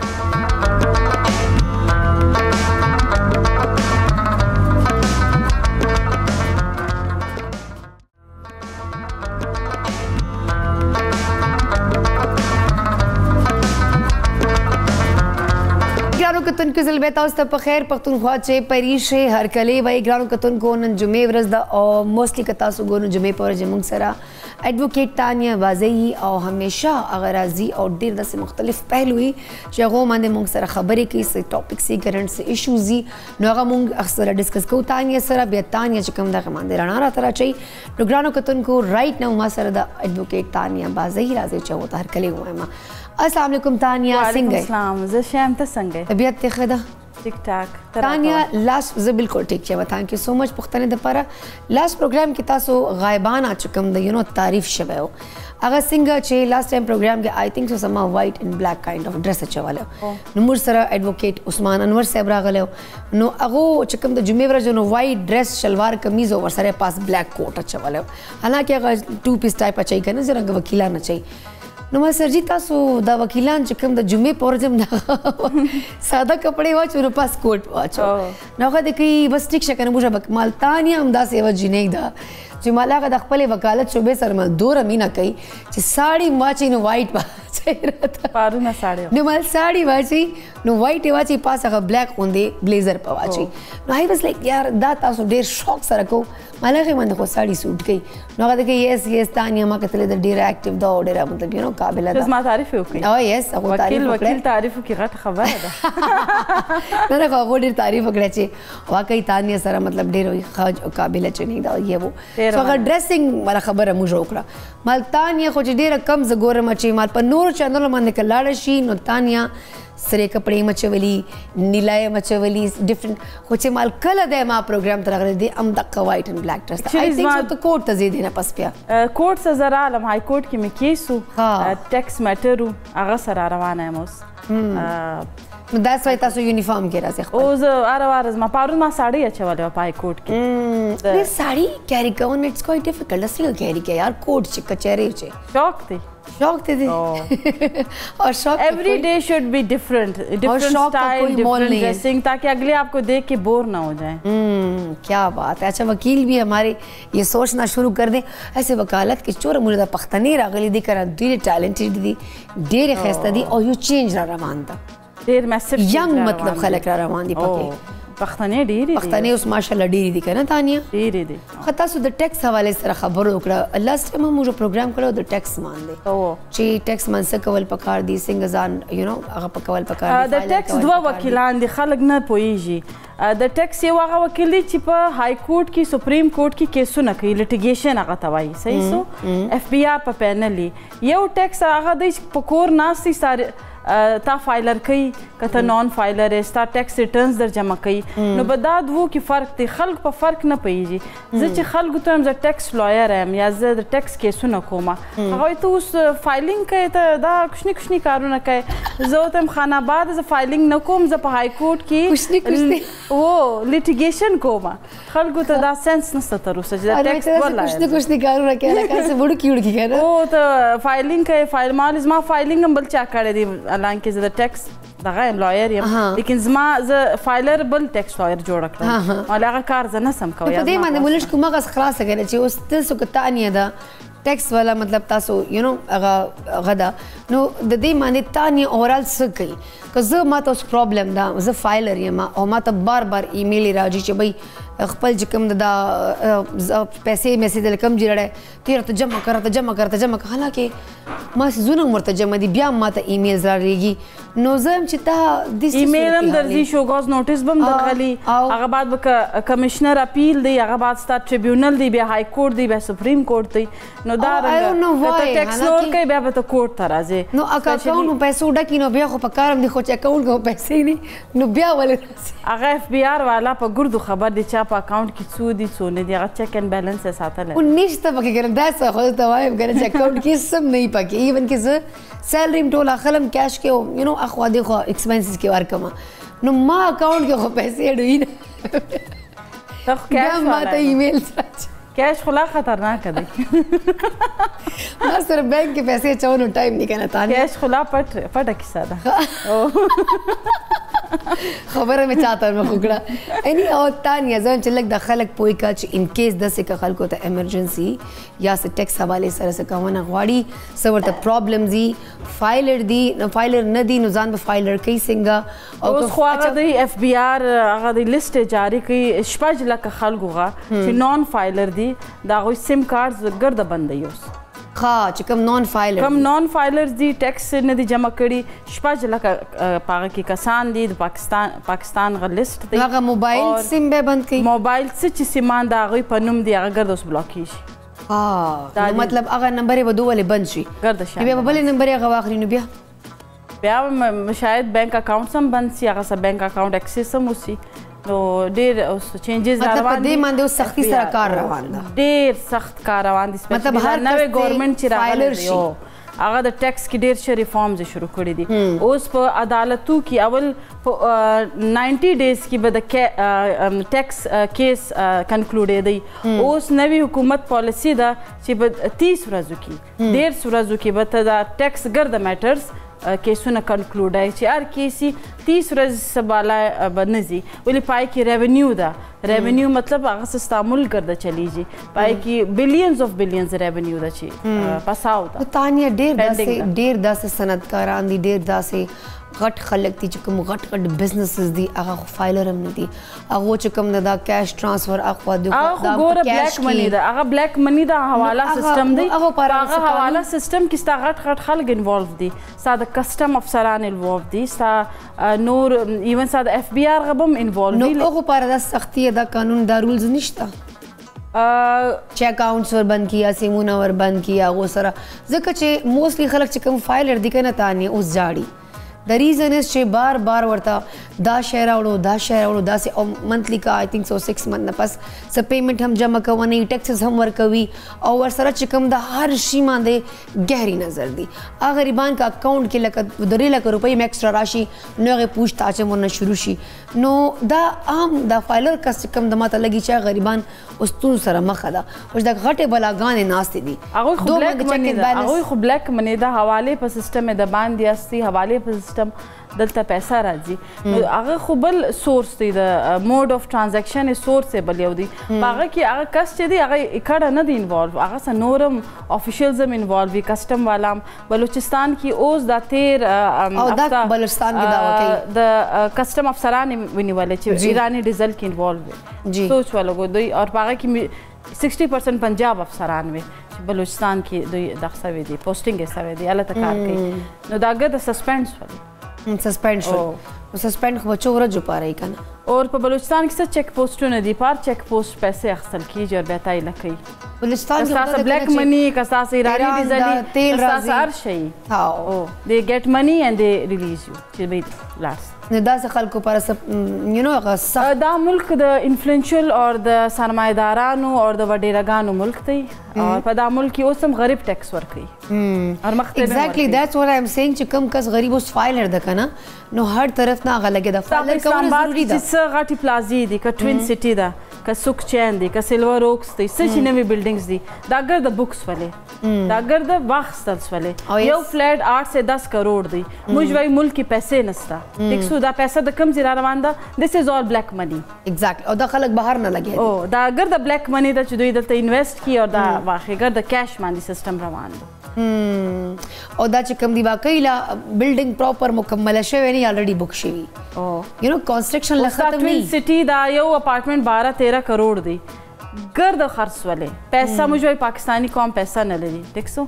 کتن کې زل بیت اوسته په خیر پختونخوا چې پریشه هر کله وای ګرانو کتن کو نن جمعې ورځ د او موستلی کتا سو ګونو جمعې پر جمع سره ایڈوکیټ تانیا واضحي او همیشه اغرازي او ډیر د مختلف پهلوي چې هغه باندې موږ سره خبرې کوي سي ټاپک سي کرنٹ سي ایشوزي نو هغه موږ اکثر ډیسکس کوو تانیا سره بیا تانیا چې کوم دغه باندې رڼا را تر چي نو ګرانو کتن کو رائټ نو ما سره د ایڈوکیټ تانیا واضحي راځي چې و هر کله وایم السلام علیکم تانیا څنګه السلام زه شم ته څنګه طبیعت ته خدا ټیک ټاک تانیا لاس زه بالکل ټیک یم ثانک یو سو مچ پښتنه د پاره لاس پروګرام کې تاسو غایبانه چکم د یو نو تعریف شوه هغه څنګه چې لاست ټایم پروګرام کې آی تھنک سو سما وایټ اینڈ بلیک کائنډ اف ډریس چواله نو مور سره ایڈوکیټ عثمان انور صاحب راغله نو هغه چکم د جمعې ورځ نو وایټ ډریس شلوار کمیز او سره پاس بلیک کوټ چواله حالانکه هغه ټو پیس ټایپ اچي کنه زرنګ وکیلان اچي نو ما سرجی تاسو دا وکیلان چې کوم د جمعې پر ورځ ساده کپڑے واچو نو پاس کوټ واچو نو هغه د کی بس ټیک شکنه موږ مالتانی هم دا سیو جنې دا چې مالاغه د خپل وکالت شوبې سره ما دور مینا کوي چې ساړی واچي نو وایټ واچي پارونه ساړی نو مال ساړی واچي نو وایټ واچي پاس هغه بلیک اوندې بلیزر په واچي نو آی واز لایک یار دا تاسو ډیر شوق سره کو مالاغه من خو ساړی سوټ کوي نو هغه د یس یس تانیا ما کتل د ډیر اکټیو دا ډیر مطلب یو نو قابل ده ما تعریف وکړي او یس هغه تعریف وکیل وکیل تعریف کی غټ خبره ده نه هغه ډیر تعریف وکړي چې واقعي تانیا سره مطلب ډیر قابل چني دا یو سو هغه ډریسینګ ولا خبره موږ وکړه مال تانیا خو ډیر کم ز ګورم چې مال په نور چینل باندې کلاړ شي نو تانیا سره کپڑے مچولی نیلای مچولی ډیفرنٹ خو چې مال کله د ما پروګرام تر غره دي ام د وایټ اینڈ بلیک ډریس آی تھنک تو کوټ ته زیدینه پس بیا کوټ سره زرا علم های کوټ کې مې کیسو ټیکس میټرو هغه سره روانه یم اوس نو داس وای تاسو یونیفارم کې راځي خو او زه اره وارز ما پارون ما ساړی اچولې پای کوټ کې دې ساړی کیری کوون اټس کوایټ ډیفیکلټ اصلي کیری کې یار کوټ چې کچېری چې شوق دی شوق تے دے اور شوق ایوری ڈے شوڈ بی ڈفرنٹ ڈفرنٹ اسٹائل ڈفرنٹ ڈریسنگ تاکہ اگلے آپ کو دیکھ کے بور نہ ہو جائیں کیا بات ہے اچھا وکیل بھی ہمارے یہ سوچنا شروع کر دیں ایسے وکالت کے چور مجھے دا پختنی راغلی دی کرا دیر ٹیلنٹڈ دی دیر خیستہ دی اور یو چینج را روان دا دیر میسیو ینگ مطلب خلق را روان دی پکے پښتنې ډېرې دي پښتنې اوس ماشاءالله ډېرې دي که نه تانیا ډېرې دي خو تاسو د ټیکس حوالې سره خبرو وکړه لاست ټایم هم موږ پروګرام کړی د ټیکس باندې چې ټیکس من څه کول پکار دي څنګه ځان یو نو هغه پکول پکار دي د ټیکس دوه وکیلان دي خلک نه پوهېږي د ټیکس یو هغه وکیل دی چې په های کورټ کې سپریم کورټ کې کیسونه کوي لیټیګیشن هغه ته وایي صحیح سو اف بی آر په پینل یو ټیکس هغه دی چې په کور ناستي تا فایلر کوي کته نون فایلر ستا ټیکس ریټرنز در جمع کوي نو به دا دوو کې فرق دی خلک په فرق نه پوهېږي زه چې خلکو ته یم زه ټیکس لایر یم یا زه د ټیکس کیسونه کوم هغه ته اوس فایلینګ کوي ته دا کوچني کوچني کارونه کوي زه ورته یم خان آباد زه فایلینګ نه کوم زه په های کورټ کې هو لیټیګیشن کوم خلکو ته دا سنس نشته تر اوسه چې دا ټیکس ورلایر کوچني کوچني کارونه کوي لکه څه وړوکي وړوکي کنه او ته فایلینګ کوي فایل مال زما فایلینګ هم بل چا کړی دی حالانکه زه د ټیکس دغه یم لایر یم لیکن زما زه فایلر بل ټیکس لایر جوړ کړم او هغه کار زه نسم کوی په دې باندې مولش کومه غس خلاص کړي چې اوس تاسو کتانیه ده ټیکس والا مطلب تاسو یو نو هغه غدا نو د دې باندې تانیه اورال څه کوي که زه ما ته اوس پرابلم ده زه فایلر یم او ما ته بار بار ایمیل راځي چې بھائی خپل چې کوم دا پیسې میسې د کم جوړه تیر ته جمع کړه ته جمع کړه ته جمع کړه حالانکه ما زونه مرته جمع دي بیا ما ته ایمیل راځي نو زم چې تا د ایمیل هم درځي شوګاز نوټیس بم درغلي هغه بعد به کمشنر اپیل دی هغه بعد ستا ټریبیونل دی بیا های کورټ دی بیا سپریم کورټ دی نو دا ته ټیکس نور کوي بیا به ته کورټ ته راځي نو اکاونټ پیسو ډکی نو بیا خو په کارم دی خو چې اکاونټ کو پیسې نه نو بیا ولې هغه اف بی آر والا په ګردو خبر دی چا په اکاونټ کې څو دي څو نه دي هغه چیک اینډ بیلنس ساتل او نشته پکې ګره دا څه خو ته وایم ګره چې اکاونټ کې سم نه پکې ایون کې زه سیلری ټول اخلم کیش کې یو نو اخوا دی خو ایکسپنسز کې ورکم نو ما اکاونټ کې خو پیسې ډوي نه ته کیش ما ته ایمیل راځي کیش خلا خطرناک دی ما سره بینک کې پیسې چونو ټایم نه کنه تا کیش خلا پټ پټه کیسه ده خبره مې چاته مخکړه اني او تانیا زم چې لګ د خلک پوي کا چې ان کیس د څه خلکو ته ایمرجنسي یا څه ټیکس حواله سره څه کاونه غواړي څه ورته پرابلم دي فایلر دي نو فایلر نه دي نو ځان به فایلر کوي څنګه او خو هغه د اف بی آر هغه د لیست جاری کوي شپږ لکه خلکو غا چې نون فایلر دي دا غوي سیم کارت ګرد بندي اوس ها چې کوم نون فایلر کوم نون فایلرز دي ټیکس نه دي جمع کړي شپږ لکه پاغه کې کسان دي د پاکستان پاکستان غ لیست دی هغه موبایل سیم به بند کړي موبایل څه چې سیمان دا غوي په نوم دی هغه ګرد اوس بلاک کیږي ها مطلب هغه نمبر به دوه بند شي ګرد شي بیا بل نمبر هغه واخلي نو بیا بیا شاید بینک اکاونټ هم بند سي هغه سره بینک اکاونټ اکسس هم وسی نو ډیر اوس چینجز روان دي مطلب دې سختي سره کار روان ده ډیر سخت کار روان دي مطلب هر نوې ګورنمنت چې راغلی هغه د ټیکس کې ډیر ش ریفارمز شروع کړي دي اوس په عدالتو کې اول په ناینټي ډیز کې به د ټیکس کیس کنکلوډ دی اوس نوې حکومت پالیسی ده چې په تیس ورځو کې ډیر ورځو کې به ته د ټیکس ګرد میټرز کیسونه کنکلوډ آی چې هر کیسي تیس ورځې سباله به نه ځي ولې پای کې ریونیو ده ریونیو مطلب هغه سیستمول ګرده چلیږي پای کې بلینز اف بلینز ریونیو ده چې پساو ده تانیا ډیر داسې ډیر داسې صنعتکاران دي ډیر داسې غټ خلک دي چې کوم غټ غټ بزنسز دي هغه فایلر هم نه دي هغه چې کوم دا کیش ټرانسفر اخوا د هغه ګوره بلیک منی ده هغه بلیک منی ده حواله سیستم دی هغه حواله سیستم کې ستا غټ غټ خلک انوالو دي ستا د کسٹم افسران انوالو دي ستا نور ایون ستا د اف بی آر غبم انوالو دي نو هغه پر د سختي دا قانون دا رولز نشته چې اکاونټس ور بند کیا سیمونه ور بند کیا هغه سره ځکه چې موستلی خلک چې کوم فایلر دي کنه تانی اوس جاړي د ریزن از چې بار بار ورته دا شی راوړو دا شی راوړو داسې او منتلی کا آی تھنک سو سکس منت نه پس څه پیمنټ هم جمع کوي ټیکسز هم ورکوي او ورسره چې کوم د هر شي باندې ګهري نظر دی هغه غریبان کا اکاونټ کې لکه درې لک روپۍ ایکسټرا راشي نو هغه پوښتنه چې مونږ شروع شي نو دا عام دا فایلر کا چې کوم د ماته لګي چې غریبان اوستون سره مخه ده اوس د غټه بلاګانې ناستې دي هغه خو بلیک منی ده هغه خو بلیک منی ده حواله په سیستم د باندې استي حواله په سیستم دلته پیسې راځي نو هغه خو بل سورس دی د موډ اف ټرانزیکشن سورس بل یو دی هغه کې هغه کس چې دی هغه اکړه نه دی انوالو هغه سره نورم افیشلز هم انوالو وي کسٹم والا بلوچستان کې اوس د تیر او د بلوچستان کې دا وکي د کسٹم افسران ونیول چې ایرانی ډیزل کې انوالو وي سوچ ولګو دوی او هغه کې سکسٹی پرسنٹ پنجاب افسران وي بلوچستان کې دوی دغه سوي دي پوسټینګ یې سوي دي الته کار کوي نو داګه د سسپینډ شول سسپینډ شول suspend खो बच्चों ورځ جو پاره کنه और په بلوچستان کې څه چیک پوسټونه دي پار چیک پوسټ پیسې اخیستل کیږي او بیا تایله کوي بلوچستان کې تاسو بلیک منی کاساس ایرانی ډیزل تیل راځي هر شي ها او they get money and they release you چې به لاس نه داسې خلکو پر یو نو غصه دا ملک د انفلوئنشل او د سرمایدارانو او د وډیرګانو ملک دی او په دا ملک کې اوس هم غریب ټیکس ورکوي او مختلف exactly that's what I'm saying چې کم کس غریب اوس فایلر ده کنه نو هر طرف نه غلګه د فایلر کول ضروری ده چې غټي پلازي دي ک ټوین سټي ده ک سوک چین دي ک سیلور اوکس دي څه نوې بلډینګز دي دا ګر د بوکس ولې دا ګر د واخستل ولې یو فلیټ آٹھ سے دس کروڑ دی موږ وای ملک کې پیسې نستا ټیکس دا پیسې د کم زیرا روان ده this is all black money exactly او دا خلک بهر نه لګي او دا ګر د بلیک منی د چې دوی دلته انویسټ کی او دا واخې ګر د کیش باندې سیستم روان دی او دا چې کم دی واقعي لا بلډینګ پراپر مکمل شوی نه الریډي بک شوی او یو نو کنسټرکشن لا ختم نه سټي دا یو اپارټمنټ بارہ تیرہ کروڑ دی ګر د خرڅ ولې پیسې موږ وای پاکستانی قوم پیسې نه لري ټیکسو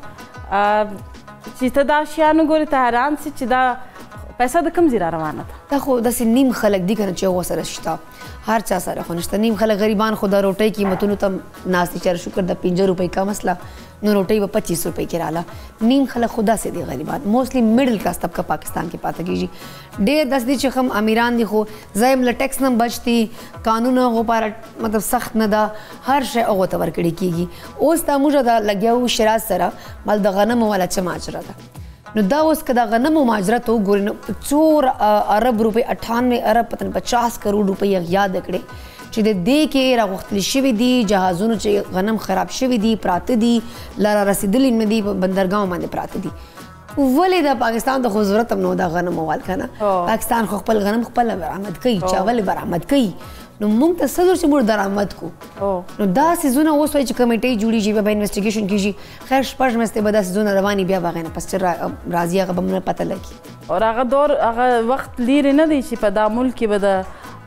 چې ته دا شیانو ګوري ته حیران سي چې دا پیسې د کم زیرا روانه ده دا خو داسې نیم خلک دي کنه چې هغه سره شته هر چا سره خو نشته نیم خلک غریبان خو د روټۍ قیمتونو ته ناست دي چې شکر د پنځه روپۍ کا مسله نو روټۍ به پچیس روپۍ کې رااله نیم خلک خو داسې دي غریبان موسټلی میډل کلاس طبقه پاکستان کې پاته کېږي ډېر داسې دي چې هم امیران دي خو ځایم له ټیکس نه بچ دي قانون هغو لپاره مطلب سخت نه ده هر شی هغو ته ورکړی کېږي اوس دا موږ د لګیا شراز سره مال د غنمو والا څه ماجره ده نو دا اوس که دا غنمو ماجره ته وګورې نو څو ارب روپۍ اټھانوے ارب پتن پچاس کروڑ روپۍ یاد کړې چې د دې کې راغوښتل شوي دي جهازونو چې غنم خراب شوي دي پراته دي لاره رسېدلي نه دي په بندرګاو باندې پراته دي ولې د پاکستان د خو ضرورت هم نو دا غنم وال کنه پاکستان خو خپل غنم خپل برآمد کوي چاول برآمد کوي نو موږ ته څه ضرورت چې موږ درآمد کو نو دا سیزونه اوس وایي چې کمیټۍ جوړیږي بیا انویسټیګیشن کیږي خیر شپږ میاشتې به دا سیزونه رواني بیا به هغې نه پس چې راځي هغه به موږ پته لګي او هغه دور هغه وخت لیرې نه دی چې په دا ملک کې به د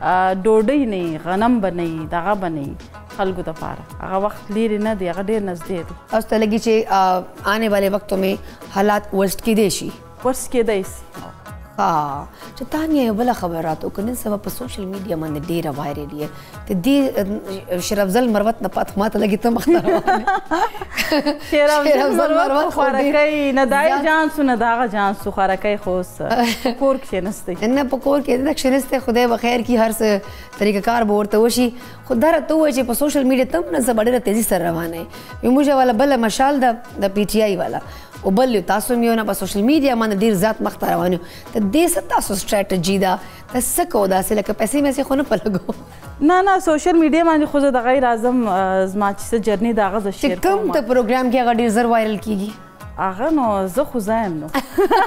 ډوډۍ نه غنم به نه دغه به نه خلکو دپاره هغه وخت لیرې نه دی هغه ډېر نږدې دی اوس ته لګي چې آنے والے وقتوں میں حالات ورسٹ کیدای شي ورسټ کیدای شي ها چې تانیا یو بله خبر راته وکړه نن سبا په سوشل میډیا باندې ډېره وایرل یې د دې شیر افضل مروت نه پاته ماته لګي ته مخته روانې شیر افضل مروت خوارکۍ نه دای جان سو نه د هغه جان سو خوارکۍ خو اوس په کور کښېنستی نه په کور کې نه کښېنستی خدای به خیر کړي هر څه طریقه کار به ورته وشي خو دا راته ووایي چې په سوشل میډیا ته هم نن سبا ډېره تیزي سره روانه یې زموږ والا بله مشال ده د پی ټي آی والا او بل تاسو هم یو نه په سوشل میډیا باندې ډېر زیات مخته روان یو د دې څه تاسو سټراټجي ده ته څه کوو داسې لکه پیسې میسې خو نه په لګو نه نه سوشل میډیا باندې خو زه د غیر اعظم زما چې څه جرني د هغه زه شیر چې کوم ته پروګرام کې هغه ډېر زر وایرل کېږي هغه نو زه خو زه یم نو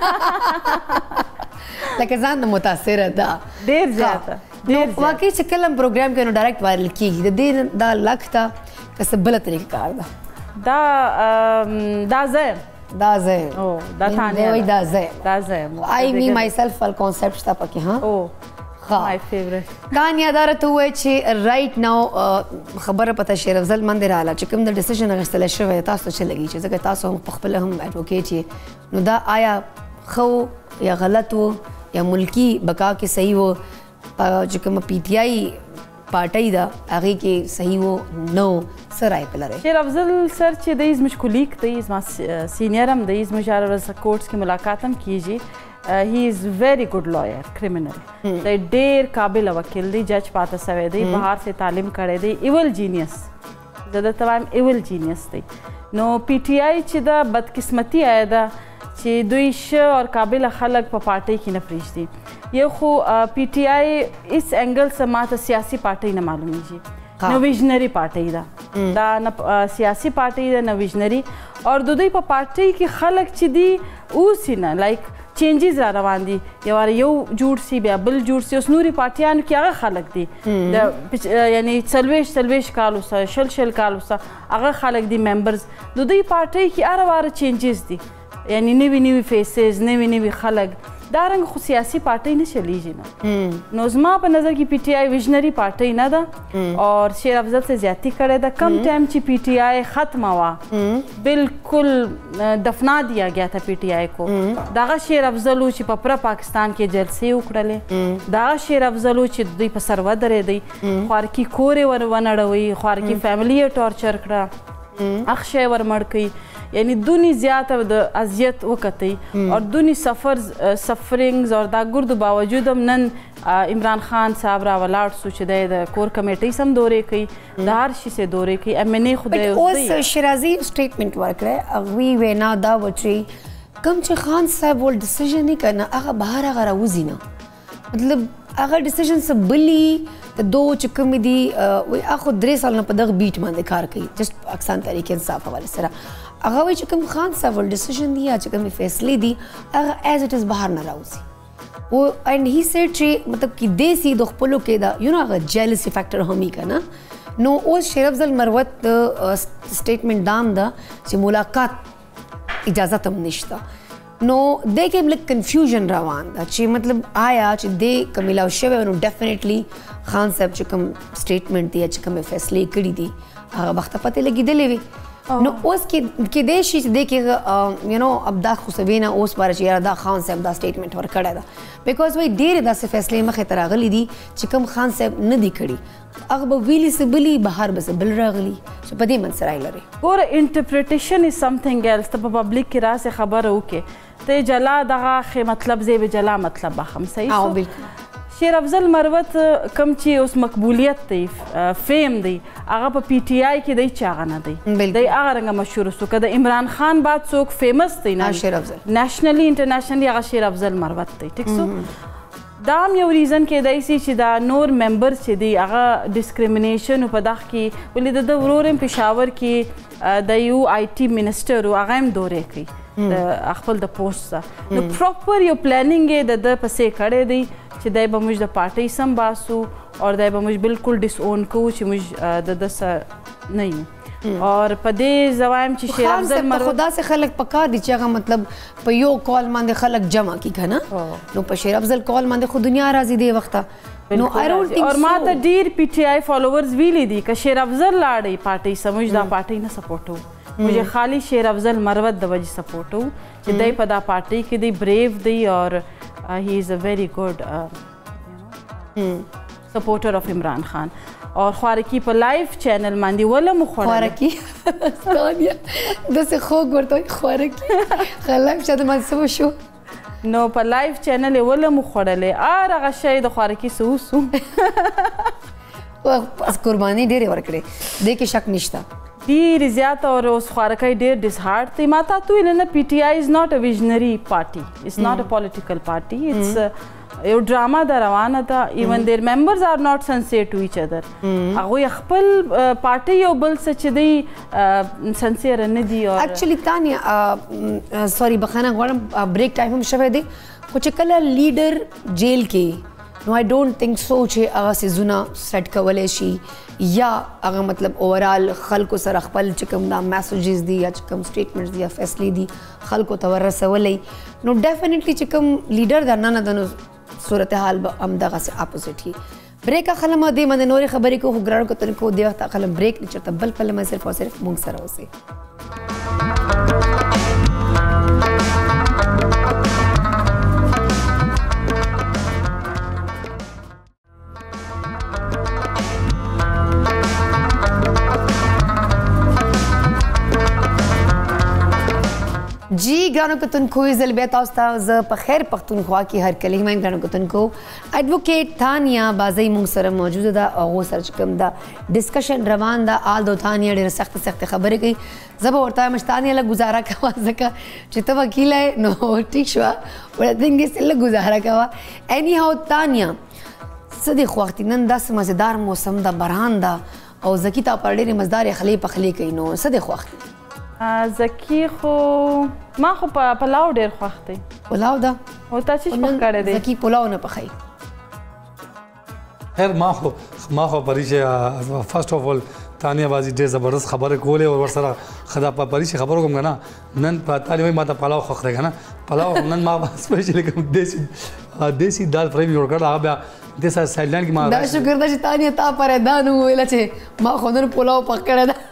لکه ځان نه متاثره ده ډېر زیاته نو واقعي چې کله هم پروګرام کې نو ډایرکټ وایرل کېږي د دې دا لک ته که څه بله طریقه کار ده دا دا زه یم دا زه او دا تانیا وای دا زه دا زه آی می مای سیلف ول کانسپټ شته پکې ها او مای فیوریټ تانیا دا راته وایي چې رایټ ناو خبره پته شیر افضل من دی رااله چې کوم د ډیسیژن اخیستلی شوی تاسو څه لګي چې ځکه تاسو هم پخپله هم اډوکیټ یې نو دا آیا ښه یا غلط و یا ملکي بقا کې صحیح و چې کومه پی ټي آی پارټۍ ده هغې کې صحیح و نه و څه رایې په لرئ شیر افضل سر چې دی زموږ کولیګ دی زما سینیر هم دی زموږ هره ورځ کورټس کې ملاقات هم کیږي هی از ویری ګډ لایر کرمنل دی ډېر قابل وکیل دی جج پاته سوی دی بهر سے تعلیم کړی دی ایول جینیس زه درته وایم ایول جینیس دی نو پی ټي آی چې دا بدقسمتي آیا ده چې دوی ښه او قابل خلک په پارټۍ کې نه پرېږدي یو خو پی ټي آی هېڅ انګل څه ماته سیاسي پارټۍ نه معلومیږي نه ویژنري پارټۍ ده دا نه سیاسي پارټۍ ده نه ویژنري او د دوی په پارټۍ کې خلک چې دي اوسي نه لایک چینجز را روان دي یو یو جوړ سي بیا بل جوړ سي اوس نورې پارټیانو کې هغه خلک دي د یعنی څلوېښت څلوېښت کال وروسته شل شل کال وروسته هغه خلک دي ممبرز د دوی پارټۍ کې هره واره چینجز دي یعنی نوي نوي فیسز نوي نوي خلک دا رنګ خو سیاسي پارټۍ نه چلیږي نه نو زما په نظر کې پی ټی آی ویژنري پارټۍ نه ده اور شیر افضل سے زیاتی کړې ده کم ټایم چې پی ټی آی ختمه وه بالکل دفنا دیا گیا تھا پی ټی آی کو دغه شیر افضل و چې په پوره پاکستان کې جلسې وکړلې دغه شیر افضل و چې دوی په سر ودرېدی خوارکي کورې ور ونړوي خوارکي فیملی یې ټارچر کړه اخ شی ور مړ کړي یعنی دونی زیاته د اذیت وکړي اور دونی سفر سفرینګز اور دا ګردو باوجود هم نن عمران خان صاحب را ولاړ سو چې د کور کمیټۍ سم دورې کوي د هر شي سه دورې کوي ایم ان ای خدای اوس شیرازي سټیټمنټ ورکړه اغوی وینا دا وچی کم چې خان صاحب ول ډیسیژن نه کنه هغه بهر هغه راوځي نه مطلب هغه ډیسیژن څه بلی د دو چې کوم دي وای اخو درې سال نه په دغه بیټ باندې کار کوي جست اکسان طریقې انصاف حواله سره هغه وای چې کوم خان صاحب ول ډیسیژن دی چې کوم فیصله دي هغه ایز اټ از بهر نه راوځي او اینڈ هی سیډ چې مطلب کې دیسی د خپلو کې دا یو نو هغه جیلسی فیکٹر هم کنه نو اوس شیر افضل مروت سټیټمنټ دام دا چې ملاقات اجازه تم نشته نو د کې لک کنفیوژن روان دا چې مطلب آیا چې د کمیلاو شوی نو ډیفینیټلی خان صاحب چې کوم سټیټمنټ دی چې کوم فیصله کړی دي هغه وخت پته لګیدلې وي نو اوس کې کې د شي د کې یو نو اب دا خو سوینا اوس بار چې دا خان صاحب دا سټیټمنټ ور کړی دا بیکاز وای ډیر داسې فیصله مخه تر غلي دي چې کوم خان صاحب نه دی کړی هغه به ویلي سبلی بهر بس بل راغلی چې په دې من سره لري ګور انټرپریټیشن از سمثینګ ایلس ته په پبلک کې راسه خبره وکي ته جلا دغه خې مطلب زی به جلا مطلب بخم صحیح او بالکل شیر افضل مروت کم چې اوس مقبولیت دی فیم دی هغه په پی ټی آی کې دی چاغه نه دی دی هغه رنګه مشهور سو که د عمران خان بعد څوک فیمس دی نه شیر افضل نیشنلی انټرنیشنلی هغه شیر افضل مروت دی ټیک سو دا هم یو ریزن کېدای شي چې دا نور ممبر چې دی هغه ډسکریمینیشن په دغه کې ولې د ورور پېښور کې د یو آی ټي منسټر و هغه هم دورې کوي د خپل د پوسټ څخه نو پراپر یو پلانینګ یې د ده پسې کړی دی چې دی به موږ د پارټۍ سم باسو اور دی به موږ بالکل ډس اون کوو چې موږ د ده سره نه یو اور په دې زه وایم چې شیر افضل مروت خدا سے خلک پکار دي چې هغه مطلب په یو کال باندې خلک جمع کی کنه نو په شیر افضل کال باندې خو دنیا راضي دی وخته نو آی ډونټ تھنک اور ما ته ډیر پی ټی آی فالوورز ویلي دي که شیر افضل لاړی پارټۍ سمجھ دا پارټۍ نه سپورټو مجھے خالی شیر افضل مروت د وجې سپورټو چې دی په دا پارټۍ کې دی بریو دی اور هی از ا ویری ګډ سپورټر اف عمران خان اور خوارکی په لایف چینل باندې ولا مخوړل خوارکی ستانیا دسه خوګ ورته خوارکی خلاف شته منسوب شو نو په لایف چینل ولا مخوړل ار هغه شی د خوارکی سوسو پس قربانی ډېر ورکړي د کې شک نشته ډیر زیات اور اوس خوارکی ډیر ډسهارټ دی ماته تو نه پی ټی آی از ناٹ ا ویژنری پارټي اټس ناٹ ا پولیټیکل پارټي اټس یو ډراما د روانه ده ایون دیر ممبرز آر ناٹ سنسیر ټو ایچ ادر هغوی خپل پارټي یو بل څه چې دی سنسیر نه دي اکچولی تانیا سوري بخښنه غواړم بریک ټایم هم شوی دی خو چې کله لیډر جیل کې نو آی ډونټ تھنک سو چې هغه سیزونه سیټ کولی شي یا هغه مطلب اوورال خلکو سره خپل چې کوم دا میسیجز دي یا چې کوم سټیټمنټس دي یا فیصلې دي خلکو ته ورسولی نو ډیفینیټلی چې کوم لیډر در نه نه د نو صورتحال به همدغسې اپوزیټ وي بریک اخلم دې باندې نورې خبرې کوو خو ګرانو کتونکو دې وخت اخلم بریک نه چېرته بل پله مې صرف او صرف موږ سره اوسئ ji ګرانو کتونکو زه بیا تاسو ته زه په خیر پښتونخوا کې هر کله هم ګرانو کتونکو ایڈوکیټ تانیا بازی موږ سره موجوده ده او هغو سره چې کوم دا ډسکشن روان ده آل دو تانیا ډېره سخته سخته خبرې کوي زه به ورته وایم چې تانیا لږ ګزاره کوه ځکه چې ته وکیله یې نو ټیک شوه وړه تنګې سې لږ ګزاره کوه اینی هاو تانیا څه دې خوښ دي نن داسې مزېدار موسم ده باران ده او زکي تا پر ډېرې مزدارې خلې پخلې کوي نو څه دې خوښ دي زکی خو ما خو په پلاو ډېر خوښ دی پلاو ده او تا چې پخ کړی دی زکی پلاو نه پخوي خیر ما خو ما خو پریشه فرست اف اول تانیا بازی ډېر زبردست خبرې کولې او ورسره خدا په پریشه خبرو کوم که نه نن په تعلیم ما ته پلاو خوښ دی که نه پلاو نن ما سپیشلی کوم دیسی دیسی دال فرای جوړ کړ هغه بیا د سره سایلند کې ما دا شکر ده چې تانیا تا پرېدان وویل چې ما خو نن پلاو پخ کړی ده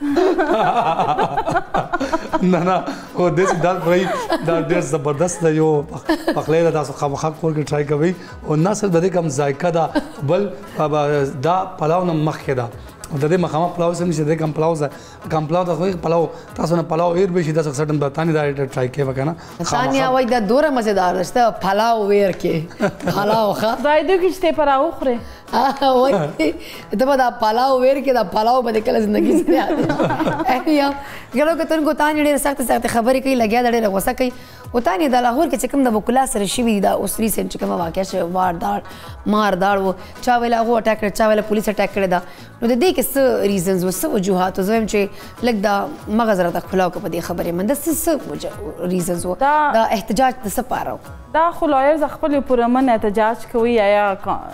نه نه او دیسی دال فرای دا ډېر زبردست دی یو پخلی ده تاسو خامخا کور کې ټرای کوئ او نه صرف د دې کوم ذایقه ده بل دا پلاو نه مخکې ده د دې مخامخ پلاو سم نشي د کوم پلاو کوم پلاو د خو پلاو تاسو نه پلاو ایر به شي د سټن د تانی دا ټرای کوي وکنه تانیا وای دا دوره مزیدار ده پلاو ویر کې پلاو ښه دا دې کې چې پر اوخره وای ته دا پلاو ویر کې دا پلاو به کله ژوندۍ سره یا ګلو کتن کو تانیا ډېر سخت سخت خبرې کوي لګیا د ډېر غوسه کوي او تانیا د لاهور کې چې کوم د وکلا سره شوي دا اوس ریسنټ چې کوم واقع شوی واردار ماردار و چا ویل هغه اٹیک کړ چا ویل پولیس اٹیک کړی دا نو د دې کې څه ریزنز و څه وجوهات زه هم چې لږ دا مغز راته خلاو کو په دې خبرې من د څه ریزنز و دا احتجاج د څه پاره دا خو لایرز خپل پرمن احتجاج کوي یا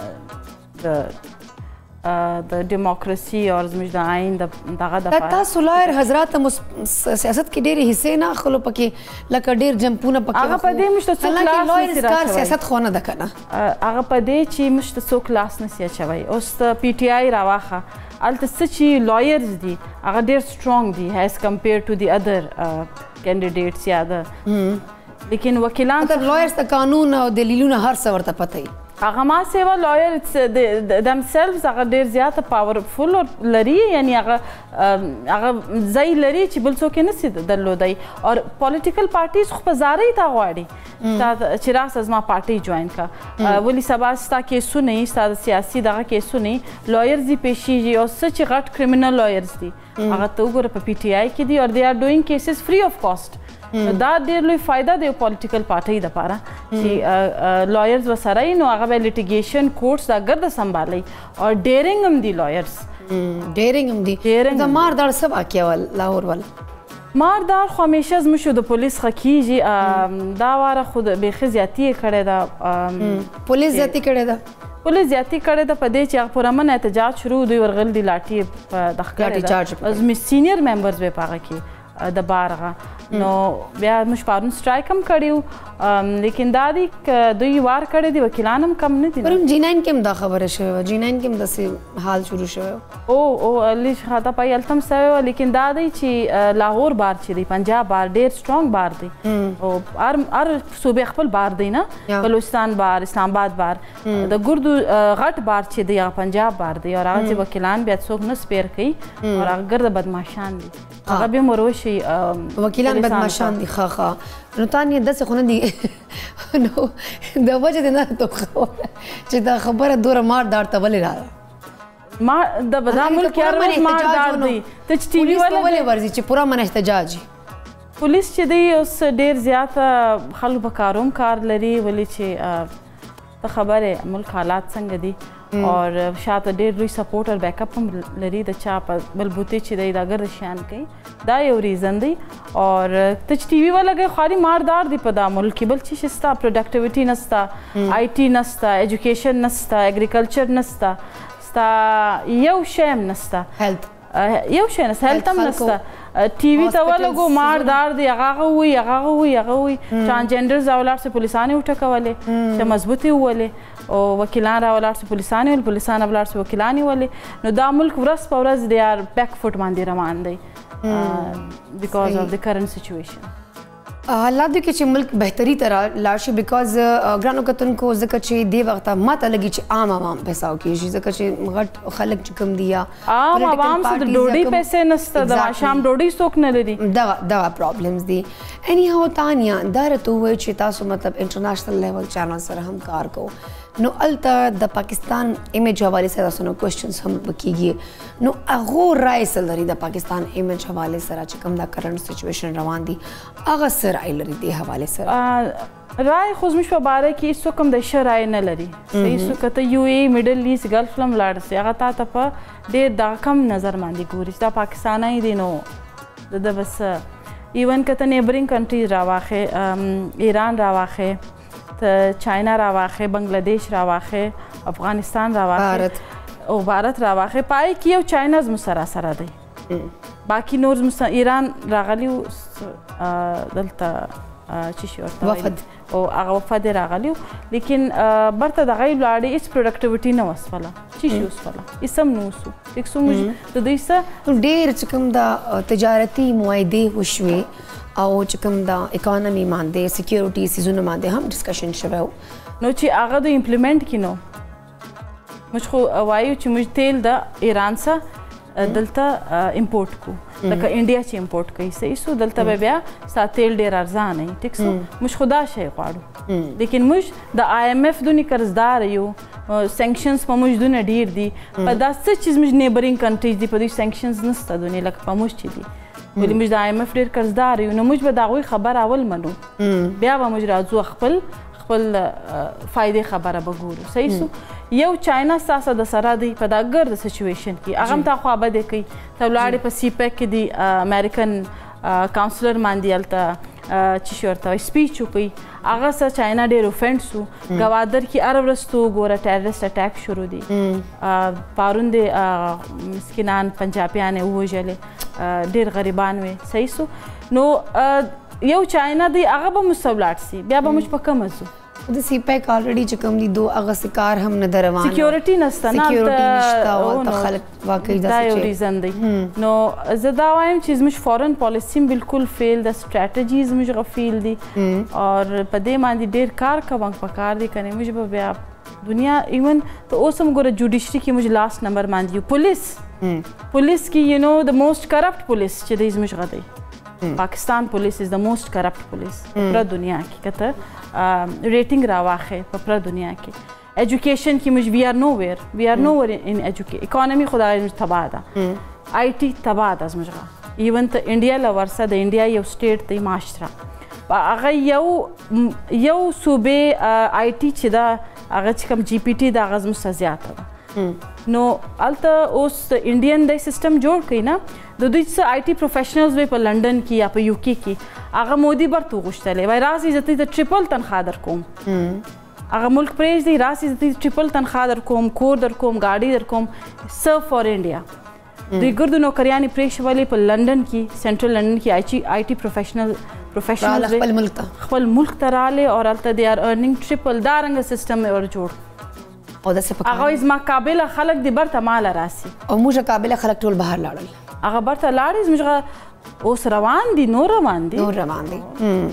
د ډیموکراسي او زموږ د عین دغه د تاسو لایر حضرات سیاست کې ډېرې حصې نه اخلو پکې لکه ډېر جمپونه پکې هغه په دې مشته څوک لاس نسي راچوي سیاست خو نه ده که نه هغه په دې چې مشته څوک لاس نسي اچوی اوس پی ټي آی راواخه هلته څه چې لایرز دي هغه ډېر سټرونګ دي ایز کمپیر ټو دی ادر کینډیډیټس یا د لیکن وکیلان لایرز د قانون او دلیلونه هر څه ورته پته وي هغه ما سیوا لایر دمسلفز هغه ډېر زیاته پاورفول لري یعنی هغه هغه ځای لري چې بل څوک یې نسي درلودی او پولیټیکل پارټیز خو په زارۍ تا غواړي چې راسه زما پارټۍ جوین کا ولې سبا ستا کیسونه یي ستا د سیاسي دغه کیسونه یي لایرز یې پیشیږي او څه چې غټ کرمینل لایرز دي هغه ته وګوره په پی ټي آی کې دي او دې آر ډوینګ کیسز فری اف کاسټ دا ډېر لوی فایده دی پولیټیکل پارټۍ دپاره چې لایرز ورسره یي نو هغه به لیټیګیشن کورټس دا ګرده سنبالوي او ډیرنګ هم دي لایرز ډیرنګ هم دي د ماردار څه واقعه وه لاهور والا ماردار خو همیشه زموږ د پولیس څخه کېږي دا واره خو بیخي زیاتي یې کړې ده پولیس زیاتي کړې ده پولیس زیاتي کړې ده په دې چې هغه پرامن احتجاج شروع دوی ورغلي دي لاټي په دغه کړې ده زموږ سینیر ممبرز به په هغه کې د بار هغه نو بیا موږ پرون سټرایک هم کړی و لیکن دا دی دوی وار کړی دي وکیلان هم کم نه دي پرون جی ناین کې هم دا خبره شوې وه جی ناین کې هم داسې حال شروع شوی و او او لږ خطا پای هلته هم سوی وه لیکن دا دی چې لاهور بار چې دی پنجاب بار ډېر سټرونګ بار دی او هر هر صوبې خپل بار دی نه بلوچستان بار اسلام آباد بار د ګردو غټ بار چې دی هغه پنجاب بار دی او هغه چې وکیلان بیا څوک نه سپیر کوي او هغه ګرده بدماشان دي هغه بیا هم وروشي وکیلان بدماشان دي ښه ښه نو تانیا داسې خو نه دي نو د وجه دې نه راته وښوره چې دا خبره دوره ماردار ته ولې راغله ما د دا ملک هر ورځ ماردار دی ته چې ټي وي ولې ورځي چې پوره من احتجاج پولیس چې دی اوس ډېر زیاته خلکو په کاروم کار لري ولې چې ته خبرې ملک حالات څنګه دي اور شاته ډېر لوی سپورټ او بیک اپ هم لري د چا په بلبوتې چې دی دا ګرده شیان کوي دا یو ریزن دی اور ته چې ټي وي ولګوي خالي ماردار دی په دا ملک کې بل څه شته پروډکټیویټي نسته آی ټي نسته ایجوکیشن نسته اګریکلچر نسته ستا یو شی هم نسته هیلث یو شی نسته هیلث هم نسته ټي وي ته ولګو ماردار دی هغه هغه وایي هغه هغه وایي هغه وایي ټرانسجنډرز راولاړ سه پولیسانې وټکولې چې مضبوطې وولې او وکیلان راولاړ سه پولیسانې ول پولیسان راولاړ سه وکیلانې ولې نو دا ملک ورځ په ورځ دی آر بیک فوټ باندې روان دی بیکاز اف د کرنٹ سچویشن حالات دي کې چې ملک بهتري ته لاړ شي بیکاز ګرانو کتونکو ځکه چې دې وخته ماته لګي چې عام عوام پیساو کېږي ځکه چې غټ خلک چې کوم دي یا عام عوام څه د ډوډۍ پیسې نسته د ماښام ډوډۍ څوک نه لري دغه دغه پرابلمز دي اني هاو تانیا دا راته ووایي چې تاسو مطلب انټرنیشنل لیول چینل سره هم کار کوو نو الته د پاکستان ایمیج حوالې سره تاسو نو کوېسچنز هم کېږي نو هغو رای څه لري د پاکستان ایمیج حوالې سره چې کوم دا کرنټ سچویشن روان دي هغه څه رای لري دې حوالې سره رای خو زموږ په باره کې هېڅوک هم د ښه رای نه لري هېڅوک که ته یو اے میډل ایسټ ګلف هم لاړ سې هغه تا ته په ډېر دغه کم نظر باندې ګوري چې دا پاکستانی دی نو د ده بس ایون که ته نیبرینګ کنټریز راواخې ایران راواخې ته چاینا راواخې بنګلادیش راواخې افغانستان راواخې او بھارت راواخې پای کې یو چاینا زموږ سره سره دی باقي نور زموږ ایران راغلی دلته چې شي ورته وفد او هغه وفد راغلی لیکن برته د غي لاړې هیڅ پروډکټیویټي نه وسوله چې شي وسوله اسم نو سو یک سو موږ د دوی سره ډېر چې کوم د تجارتي معاهدې وشوي او چې کوم د اکانومي باندې سکیورټي سیزونه باندې هم ډسکشن شوی نو چې هغه دوی امپلیمنټ کینو موږ خو وایو چې موږ تیل د ایران څخه دلته امپورټ کو لکه انډیا چې امپورټ کوي صحیح سو دلته به بیا ستا تیل ډېر ارزانه وي ټیک سو موږ خو دا شی غواړو لیکن موږ د آی ایم ایف دونې قرضدار یو سینکشنز په موږ دونه ډېر دي په دا څه چیز موږ نیبرینګ کنټریز دي په دوی سینکشنز نسته دونې لکه په موږ چې دي ولې موږ د آی ایم ایف ډېر قرضدار یو نو موږ به د هغوی خبر اول منو بیا به موږ راځو خپل خپل فائدې خبره به ګورو صحیح سو یو چاینا ستاسو د سره دی په دا ګرد سچویشن کې هغه هم تا خوا به دی کوي ته ولاړې په سی پیک کې دی امریکن کاونسلر باندې هلته چې شي ورته وایي سپیچ وکړي هغه څه چاینا ډېر اوفینډ سو ګوادر کې هره ورځ تو ګوره ټیرریسټ اټیک شروع دی پارون د مسکینان پنجابیان یې ووژلې ډېر غریبان وې صحیح سو نو یو چاینا دی هغه به موږ سه ولاړ سي بیا به موږ په کومه ځو د سی پیک الریډي چې کوم دي دو هغه کار هم نه روان سکیورټي نشته نه سکیورټي نشته او ته خلک واقعي دا یو ریزن دی نو زه دا وایم چې زموږ فورن پالیسي بالکل فیل د سټریټجیز موږ غفیل دي او په دې باندې ډېر کار کوم پکار دي کنه موږ به بیا دنیا ایون ته اوس هم ګوره جوډیشري کې موږ لاست نمبر باندې یو پولیس پولیس کې یو نو د موسټ کرپټ پولیس چې دی زموږ غدی پاکستان پولیس از د موسټ کرپټ پولیس په دنیا کې کته ریټینګ راواخې په پر دنیا کې ایجوکیشن کې موږ وی آر نو ویر وی آر نو ویر ان ایجوکیشن اکانومي خدای موږ تباه ده آی ټي تباه ده زموږ ایون ته انډیا له ورسه د انډیا یو سټیټ دی معاشره هغه یو یو صوبې آی ټي چې ده هغه چې کوم جی پی ټي د هغه زموږ زیاته ده نو هلته اوس انډین دی سیسټم جوړ کړي نه د دوی څه آی ټي پروفیشنلز وی په لندن کې یا په یو کې کې هغه مودي برته وغوښتلی وایي راسئ زه ته ټریپل تنخوا در کوم هغه ملک پرېږدئ راسئ زه ته ټریپل تنخوا در کوم کور در کوم ګاډۍ در کوم سرو فار انډیا دوی ګردو نوکریانې پرېښولې په لندن کې سنټرل لندن کې آی ټي پروفیشنل پروفیشنلز خپل ملک ته خپل ملک ته راغلې او هلته دی آر ارنینګ ټریپل دا رنګه سیسټم یې ور جوړ او داسې په هغه زما قابله خلک دي برته ماله راسي او موږ قابله خلک ټول بهر لاړل هغه برته لاړې زموږ اوس روان دي نور روان دي نور روان دي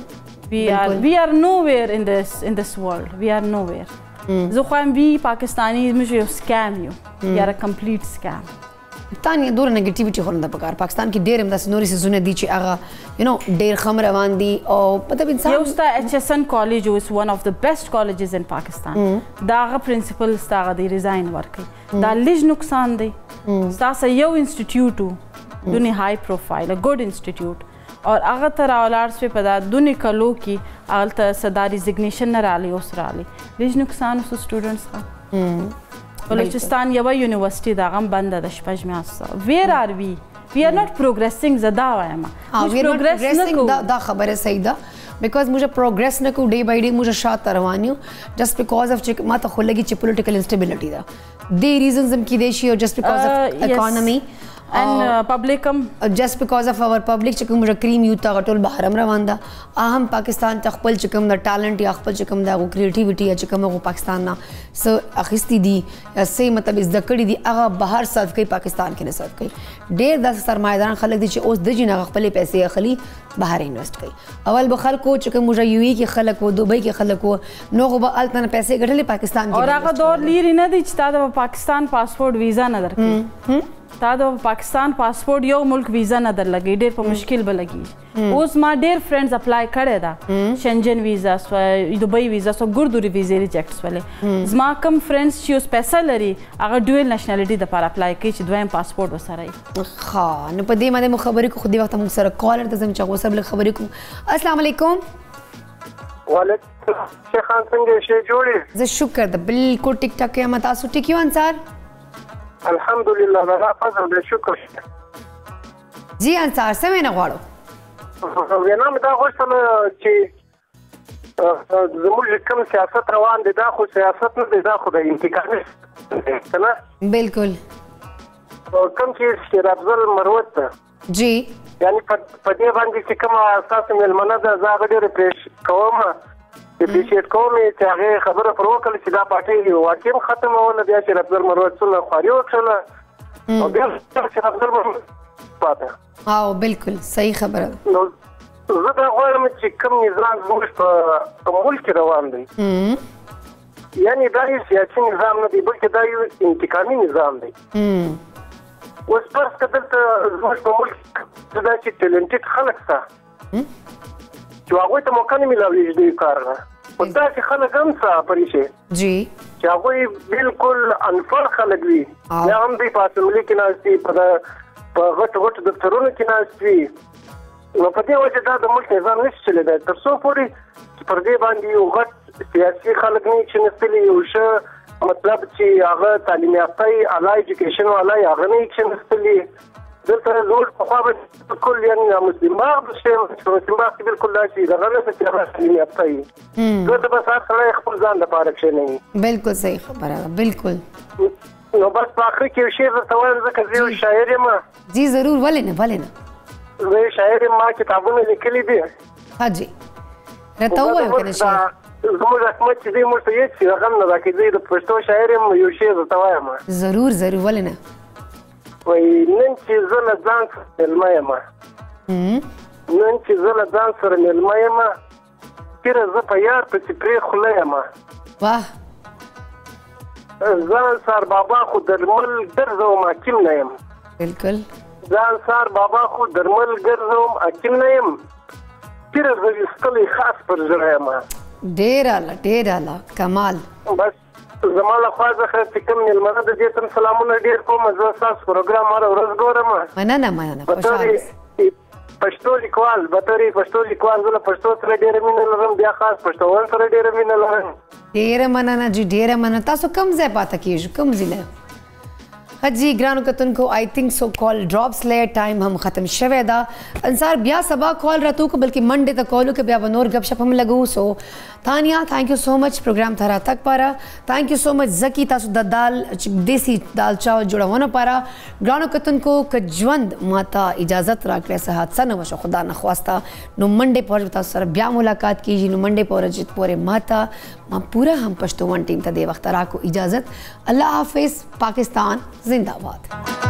we are we are nowhere in this in this world we are nowhere زه خو هم وی پاکستانی زموږ یو سکام یو we are a complete scam تانیا دوره نیگیټیویټي خو نه ده پکار پاکستان کې ډېر همداسې نورې سیزونه دي چې هغه یو نو ډېر ښه هم روان دي او مطلب انسان یو ستا ایچ ایس ان کالج اوس ون آف د بیسټ کالجز ان پاکستان دا هغه پرنسپل ستا هغه دی ریزاین ورکوي دا لږ نقصان دی ستاسو یو انسټیټیوټ و دونې های پروفایل ا ګوډ انسټیټیوټ او هغه ته راولاړ شوې په دا دونې کلو کې هلته څه دا ریزګنیشن نه راغلی اوس راغلی لږ نقصان اوس سټوډنټس ښه بلوچستان یوه یونیورسټي د هغه هم بنده ده شپږ میاشته ویر آر وی وی آر ناٹ پروګریسینګ زه دا وایم موږ پروګریس نه کوو دا خبره صحیح ده بیکاز موږ پروګریس نه کوو ډے بای ډے موږ شاته روان یو جسٹ بیکاز اف چې ما ته خو لګي چې پولیټیکل انسټیبلټي ده دې ریزنز هم کیدای شي او جسٹ بیکاز اف اکانومي and public هم just because of our public چې کوم کریم یوت هغه ټول بهر هم روان ده اهم پاکستان ته خپل چې کوم د ټالنټ یا خپل چې کوم د هغو کریټیویټي یا چې کوم هغو پاکستان نه څه اخیستي دي یا څه مطلب زده کړي دي هغه بهر صرف کوي پاکستان کې نه صرف کوي ډېر داسې سرمایهداران خلک دي چې اوس د جي نه هغه خپلې پیسې اخلي بهر انویسټ کوي اول به خلکو چې کوم موږ یو ای کې خلک وو دوبۍ کې خلک وو نو خو به هلته نه پیسې ګټلې پاکستان کې او هغه دور لیرې نه دی چې تا د پاکستان پاسپورټ ویزا نه درکوي تا د پاکستان پاسپورټ یو ملک ویزا نه در لګي ډېر په مشکل به لګي اوس ما ډېر فرینډز اپلای کړی ده شنجن ویزا سوه دوبۍ ویزا سوه ګردوري ویزې ریجیکټ سولې زما کوم فرینډز چې اوس پیسه لري هغه ډویل نیشنالټي دپاره اپلای کوي چې دویم پاسپورټ ورسره وي ښه نو په دې باندې مو خبرې کوو خو دې وخته موږ سره کالر ته ځم چې هغو سره لږ خبرې کوو السلام علیکم وعلیکم السلام شیخان څنګه شی جوړې زه شکر ده بالکل ټیک ټاک یم تاسو ټیک یو انصار الحمدلله الله فضل دې شکر جی انصار څه وینا غواړو وینا مې دا غوښتل چې زموږ کوم سیاست روان دی دا خو سیاست نه دی دا خو د انتقامي که نه بالکل کوم چې شیر افضل مروت ته जी یعنی په دې باندې چې کومه اساسي مېلمنه ده زه هغه ډېر اپریشیټ کوم اپریشیټ کوم چې هغه خبره پر وکړه چې دا پارټي واقعا ختمونه بیا چې رفضل مروت څنګه خواري وکړه او بیا چې رفضل مروت پاتې او بالکل صحیح خبره نو زه دا غواړم چې کوم نظام زموږ په ملک کې روان دی یعنی دا یو سیاسي نظام نه دی بلکې دا یو انتقامي نظام دی اوس فرض که دلته زموږ په ملک کې داسې ټیلنټډ خلک شته چې هغوی ته موقع نه میلاویږي دې کار نه خو داسې خلک هم شته پریشې جی چې هغوی بالکل انفړ خلک وي یا هم دوی په اسمبلي کې ناست وي په غټو غټو دفترونو کې ناست وي نو په دې وجه دا د ملک نظام نشي چلېدی تر څو پورې چې پر دې باندې یو غټ سیاسي خلک نه وي چې نستلي یو ښه مطلب چې هغه تعلیم یافته وي اعلی ایجوکیشن والا یې هغه نه وي چې نستلي دلته زموږ پخوا به بالکل یعنې مسلم باغ د شی په مسلم باغ کې بالکل داسې دغه نه چې هغه تعلیم یافته وي دلته بس هر سړی خپل ځان دپاره کښېنوي بالکل صحیح خبره ده بالکل نو بس په آخر کې یو شعر درته وایم ځکه زه یو شاعر یم جی ضرور ولې نه ولې نه زه یو شاعر یم ما کتابونه لیکلي دي ها جی راته ووایو که نه شعر زموږ حکومت چې دی موږ ته هېڅ شي غم نه راکړي زه د پښتو شاعر یم یو شعر درته وایم ضرور ضرور ولې نه وایي نن چې زه له ځان سره مېلمه یم نن چې زه له ځان سره مېلمه یم پیره زه په یار پسې پرې خوله یم واه ځان سار بابا خو درمل ګرځوم حکیم نه یم بالکل ځان سار بابا خو درمل ګرځوم حکیم نه یم پیره زه ویستلی خاص پر زړه یم ډېر اعلی ډېر اعلی کمال بس زما له خوا څخه چې کوم مېلمانه د دې تم سلامونه ډېر کوم زه ستاسو پروګرام هره ورځ ګورم مننه مننه خوشحاله پښتو لیکوال بطوري پښتو لیکوال زه له پښتو سره ډېره مینه لرم بیا خاص پښتون سره ډېره مینه لرم ډېره مننه جی ډېره مننه تاسو کوم ځای پاته کیږئ کوم ضلع जी ग्रानो कतन को I think so call drops ले time हम ख़त्म शवे दा अंसार ब्या सबा कॉल रहतू को बल्कि मंडे तक कॉल के ब्या बनोर गपशप हम लगू सो थानिया thank you so much programme थारा तक पारा थैंक यू सो मच जकी तासु द दाल देसी दाल चावल जुड़ा होना पारा ग्रानो कतन को कजवंद माता इजाज़त राखले से हादसा न वशो खुदा न ख्वास्ता नो मंडे पर तासु सर ब्या मुलाकात कीजिए नो मंडे पर जित पोरे माता मां पूरा हम पश्तो वन टीम ता दे वक्त को इजाज़त अल्लाह हाफिज़ पाकिस्तान जिंदाबाद।